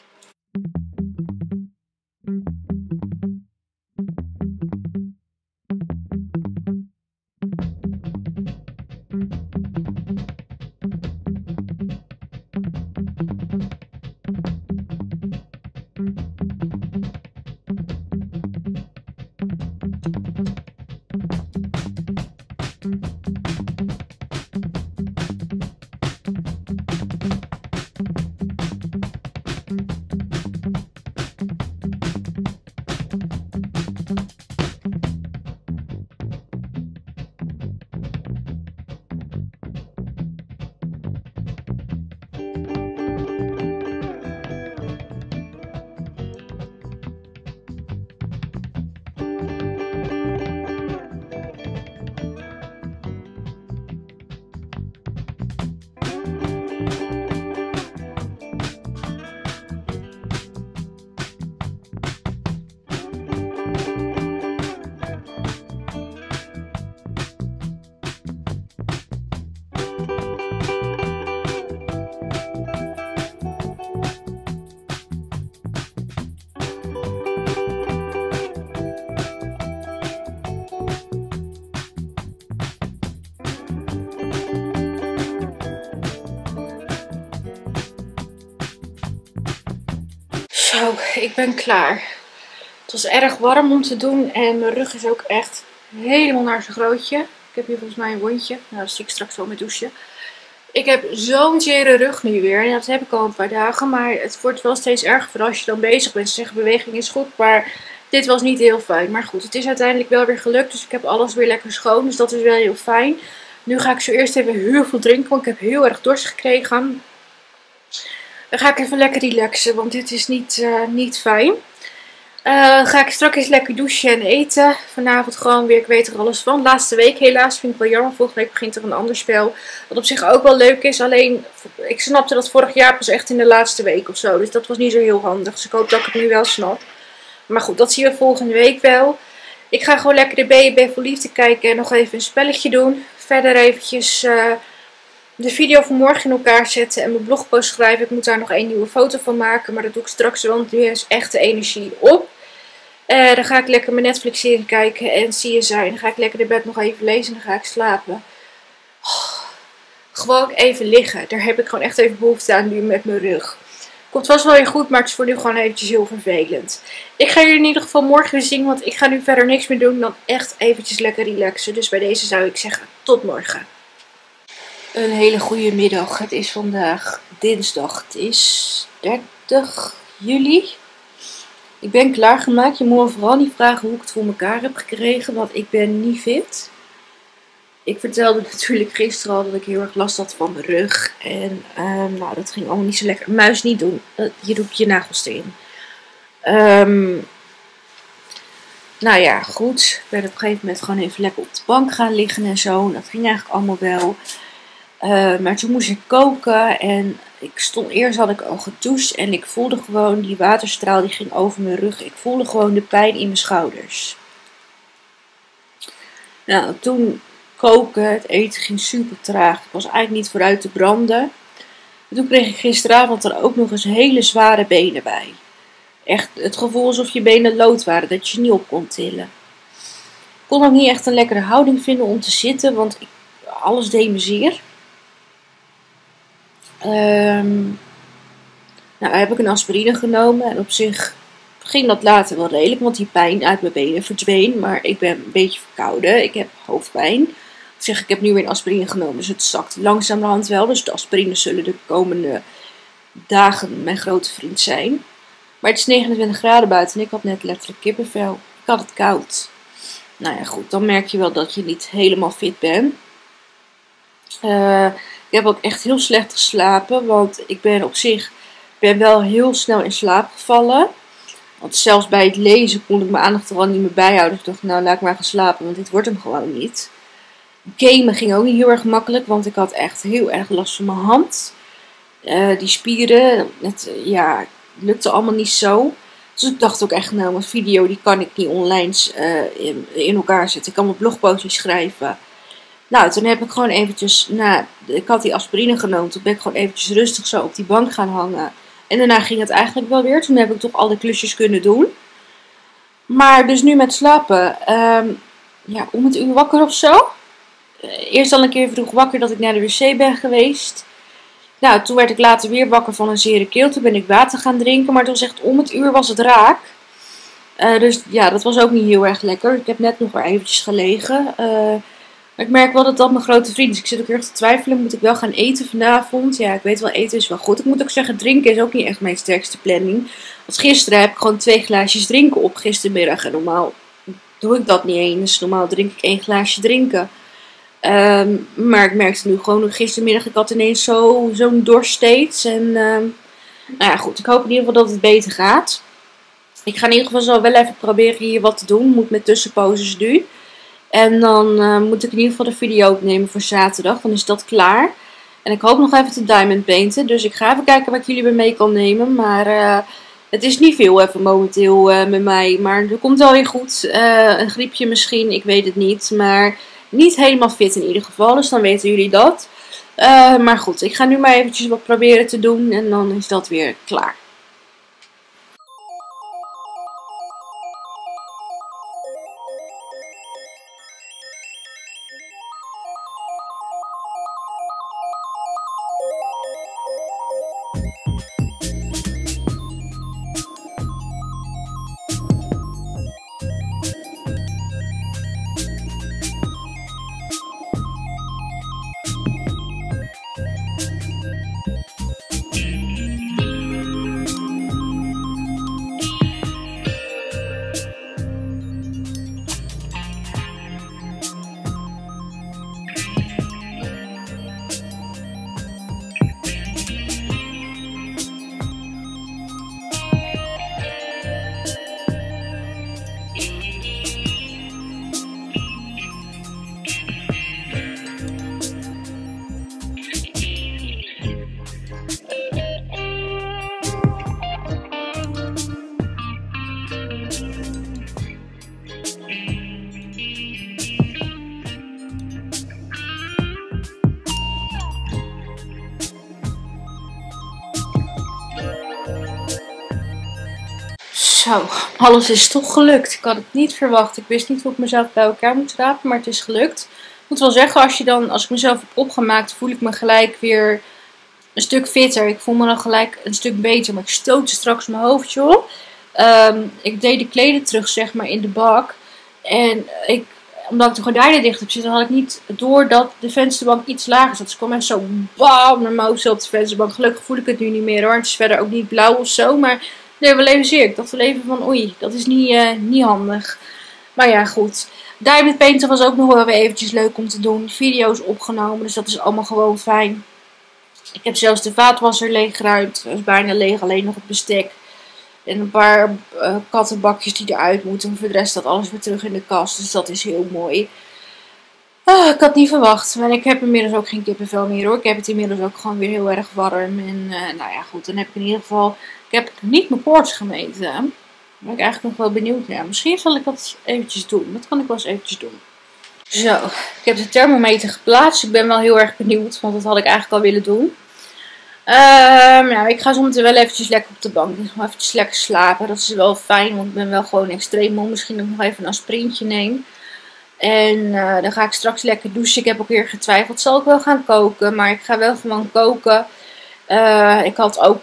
Zo, ik ben klaar. Het was erg warm om te doen en mijn rug is ook echt helemaal naar zijn grootje. Ik heb hier volgens mij een wondje. Nou, dat zie ik straks wel met douchen. Ik heb zo'n tere rug nu weer. En dat heb ik al een paar dagen. Maar het wordt wel steeds erger voor als je dan bezig bent. Ze zeggen beweging is goed, maar dit was niet heel fijn. Maar goed, het is uiteindelijk wel weer gelukt. Dus ik heb alles weer lekker schoon. Dus dat is wel heel fijn. Nu ga ik zo eerst even heel veel drinken, want ik heb heel erg dorst gekregen. Dan ga ik even lekker relaxen, want dit is niet fijn. Dan ga ik straks eens lekker douchen en eten. Vanavond gewoon weer, ik weet er alles van. Laatste week helaas, vind ik wel jammer. Volgende week begint er een ander spel. Wat op zich ook wel leuk is. Alleen, ik snapte dat vorig jaar pas echt in de laatste week of zo. Dus dat was niet zo heel handig. Dus ik hoop dat ik het nu wel snap. Maar goed, dat zien we volgende week wel. Ik ga gewoon lekker de B&B Vol Liefde kijken en nog even een spelletje doen. Verder eventjes de video van morgen in elkaar zetten en mijn blogpost schrijven. Ik moet daar nog 1 nieuwe foto van maken, maar dat doe ik straks wel, want nu is echt de energie op. Dan ga ik lekker mijn Netflix-serie kijken en CSI. Dan ga ik lekker in bed nog even lezen en dan ga ik slapen. Gewoon even liggen. Daar heb ik gewoon echt even behoefte aan nu met mijn rug. Komt vast wel weer goed, maar het is voor nu gewoon eventjes heel vervelend. Ik ga jullie in ieder geval morgen weer zien, want ik ga nu verder niks meer doen dan echt eventjes lekker relaxen. Dus bij deze zou ik zeggen, tot morgen. Een hele goede middag. Het is vandaag dinsdag. Het is 30 juli. Ik ben klaargemaakt. Je moet me vooral niet vragen hoe ik het voor elkaar heb gekregen, want ik ben niet fit. Ik vertelde natuurlijk gisteren al dat ik heel erg last had van mijn rug. En nou, dat ging allemaal niet zo lekker. Muis niet doen. Je doet je nagels erin. Nou ja, goed. Ik ben op een gegeven moment gewoon even lekker op de bank gaan liggen en zo. En dat ging eigenlijk allemaal wel. Maar toen moest ik koken. En eerst had ik al gedoucht. En ik voelde gewoon die waterstraal die ging over mijn rug. Ik voelde gewoon de pijn in mijn schouders. Nou, toen koken, het eten ging super traag. Ik was eigenlijk niet vooruit te branden. En toen kreeg ik gisteravond er ook nog eens hele zware benen bij. Echt het gevoel alsof je benen lood waren, dat je niet op kon tillen. Ik kon ook niet echt een lekkere houding vinden om te zitten, want alles deed me zeer. Nou, heb ik een aspirine genomen en op zich ging dat later wel redelijk, want die pijn uit mijn benen verdween. Maar ik ben een beetje verkouden, ik heb hoofdpijn. Ik heb nu weer een aspirine genomen, dus het zakt langzamerhand wel. Dus de aspirine zullen de komende dagen mijn grote vriend zijn. Maar het is 29 graden buiten en ik had net letterlijk kippenvel. Ik had het koud. Nou ja, goed, dan merk je wel dat je niet helemaal fit bent. Ik heb ook echt heel slecht geslapen, want ik ben wel heel snel in slaap gevallen. Want zelfs bij het lezen kon ik mijn aandacht er al niet meer bijhouden. Dus ik dacht, nou laat ik maar gaan slapen, want dit wordt hem gewoon niet. Gamen ging ook niet heel erg makkelijk, want ik had echt heel erg last van mijn hand. Die spieren, het lukte allemaal niet zo. Dus ik dacht ook echt, nou mijn video die kan ik niet online in elkaar zetten. Ik kan mijn blogpost niet schrijven. Nou, toen heb ik gewoon eventjes, ik had die aspirine genomen. Toen ben ik gewoon eventjes rustig zo op die bank gaan hangen. En daarna ging het eigenlijk wel weer. Toen heb ik toch al de klusjes kunnen doen. Maar dus nu met slapen, ja, om het uur wakker of zo. Eerst al een keer vroeg wakker dat ik naar de wc ben geweest. Nou, toen werd ik later weer wakker van een zere keel. Toen ben ik water gaan drinken, maar het was echt om het uur was het raak. Dus ja, dat was ook niet heel erg lekker. Ik heb net nog maar eventjes gelegen. Maar ik merk wel dat dat mijn grote vriend is. Ik zit ook erg te twijfelen. Moet ik wel gaan eten vanavond? Ja, ik weet wel, eten is wel goed. Ik moet ook zeggen, drinken is ook niet echt mijn sterkste planning. Want gisteren heb ik gewoon 2 glaasjes drinken op gistermiddag. En normaal doe ik dat niet eens. Normaal drink ik 1 glaasje drinken. Maar ik merkte nu gewoon gistermiddag, ik had ineens zo'n dorst steeds. En nou ja, goed. Ik hoop in ieder geval dat het beter gaat. Ik ga in ieder geval zo wel even proberen hier wat te doen. Moet met tussenposes nu. En dan moet ik in ieder geval de video opnemen voor zaterdag. Dan is dat klaar. En ik hoop nog even te diamond painten. Dus ik ga even kijken wat ik jullie mee kan nemen. Maar het is niet veel even momenteel met mij. Maar er komt wel weer goed. Een griepje misschien, ik weet het niet. Maar niet helemaal fit in ieder geval. Dus dan weten jullie dat. Maar goed, ik ga nu maar eventjes wat proberen te doen. En dan is dat weer klaar. Zo, alles is toch gelukt. Ik had het niet verwacht. Ik wist niet hoe ik mezelf bij elkaar moet rapen, maar het is gelukt. Ik moet wel zeggen, als ik mezelf heb opgemaakt, voel ik me gelijk weer een stuk fitter. Ik voel me dan gelijk een stuk beter, maar ik stootte straks mijn hoofdje op. Ik deed de kleden terug, zeg maar, in de bak. En omdat ik de gordijnen dicht heb zitten, had ik niet door dat de vensterbank iets lager zat. Dus ik kwam echt zo bam naar mijn hoofd op de vensterbank. Gelukkig voel ik het nu niet meer hoor. Het is verder ook niet blauw of zo, maar nee, wel even zeer. Ik dacht wel even van oei, dat is niet handig. Maar ja, goed. Diamond painten was ook nog wel weer eventjes leuk om te doen. Video's opgenomen, dus dat is allemaal gewoon fijn. Ik heb zelfs de vaatwasser leeggeruimd. Dat is bijna leeg, alleen nog het bestek. En een paar kattenbakjes die eruit moeten. En voor de rest staat alles weer terug in de kast. Dus dat is heel mooi. Ik had niet verwacht. Maar ik heb inmiddels ook geen kippenvel meer hoor. Ik heb het inmiddels ook gewoon weer heel erg warm. En nou ja, goed. Dan heb ik in ieder geval... Ik heb niet mijn koorts gemeten. Daar ben ik eigenlijk nog wel benieuwd naar. Misschien zal ik dat eventjes doen. Dat kan ik wel eens eventjes doen. Zo, ik heb de thermometer geplaatst. Ik ben wel heel erg benieuwd. Want dat had ik eigenlijk al willen doen. Nou, ik ga zo meteen wel eventjes lekker op de bank. Ik ga eventjes lekker slapen. Dat is wel fijn. Want ik ben wel gewoon extreem moe. Misschien dat ik nog even een aspirintje neem. En dan ga ik straks lekker douchen. Ik heb ook weer getwijfeld. Zal ik wel gaan koken? Maar ik ga wel gewoon koken. Ik had ook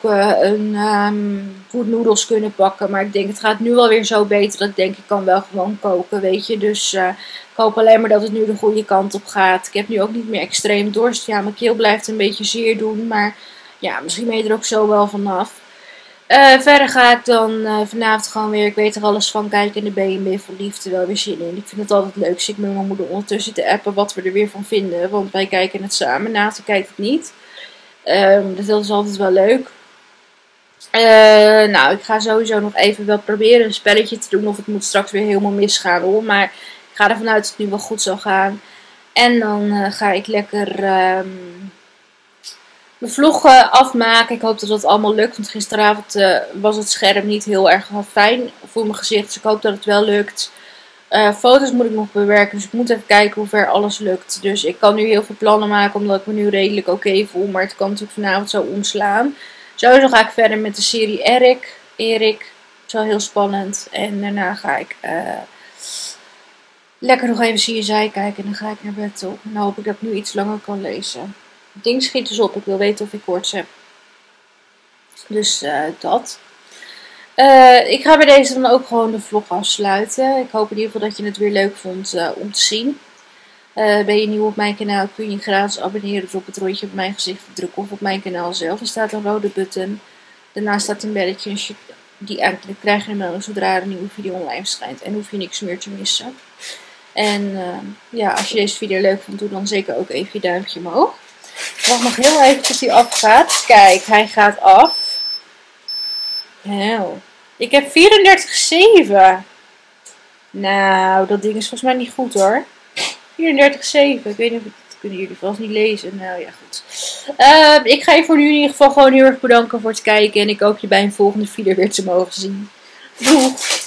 voetnoedels kunnen pakken. Maar ik denk het gaat nu alweer zo beter. Dat ik denk ik kan wel gewoon koken. Weet je. Dus ik hoop alleen maar dat het nu de goede kant op gaat. Ik heb nu ook niet meer extreem dorst. Ja, mijn keel blijft een beetje zeer doen. Maar ja, misschien ben je er ook zo wel vanaf. Verder ga ik dan vanavond gewoon weer, ik weet er alles van, kijken in de B&B voor liefde, wel weer zin in. Ik vind het altijd leuk, zit ik met mijn moeder ondertussen te appen wat we er weer van vinden. Want wij kijken het samen, Nathan kijkt het niet. Dus dat is altijd wel leuk. Nou, ik ga sowieso nog even wel proberen een spelletje te doen. Of het moet straks weer helemaal misgaan hoor. Maar ik ga ervan uit dat het nu wel goed zal gaan. En dan ga ik lekker mijn vlog afmaken. Ik hoop dat dat allemaal lukt. Want gisteravond was het scherm niet heel erg fijn voor mijn gezicht. Dus ik hoop dat het wel lukt. Foto's moet ik nog bewerken, dus ik moet even kijken hoe ver alles lukt. Dus ik kan nu heel veel plannen maken, omdat ik me nu redelijk oké voel. Maar het kan natuurlijk vanavond zo omslaan. Sowieso ga ik verder met de serie Erik. Het is wel heel spannend. En daarna ga ik lekker nog even CSI kijken. En dan ga ik naar bed toe. En dan hoop ik dat ik nu iets langer kan lezen. Het ding schiet dus op. Ik wil weten of ik koorts heb. Dus dat. Ik ga bij deze dan ook gewoon de vlog afsluiten. Ik hoop in ieder geval dat je het weer leuk vond om te zien. Ben je nieuw op mijn kanaal, kun je gratis abonneren door op het rondje op mijn gezicht te drukken of op mijn kanaal zelf. Er staat een rode button. Daarnaast staat een belletje. Als je die eigenlijk krijg je een melding zodra er een nieuwe video online verschijnt. En hoef je niks meer te missen. En ja, als je deze video leuk vond, doe dan zeker ook even je duimpje omhoog. Ik wacht nog heel even tot hij afgaat. Kijk, hij gaat af. Hel. Ik heb 34,7. Nou, dat ding is volgens mij niet goed hoor. 34,7. Ik weet niet of dat kunnen jullie vast niet lezen. Nou ja, goed. Ik ga je voor nu in ieder geval gewoon heel erg bedanken voor het kijken. En ik hoop je bij een volgende video weer te mogen zien. Doeg!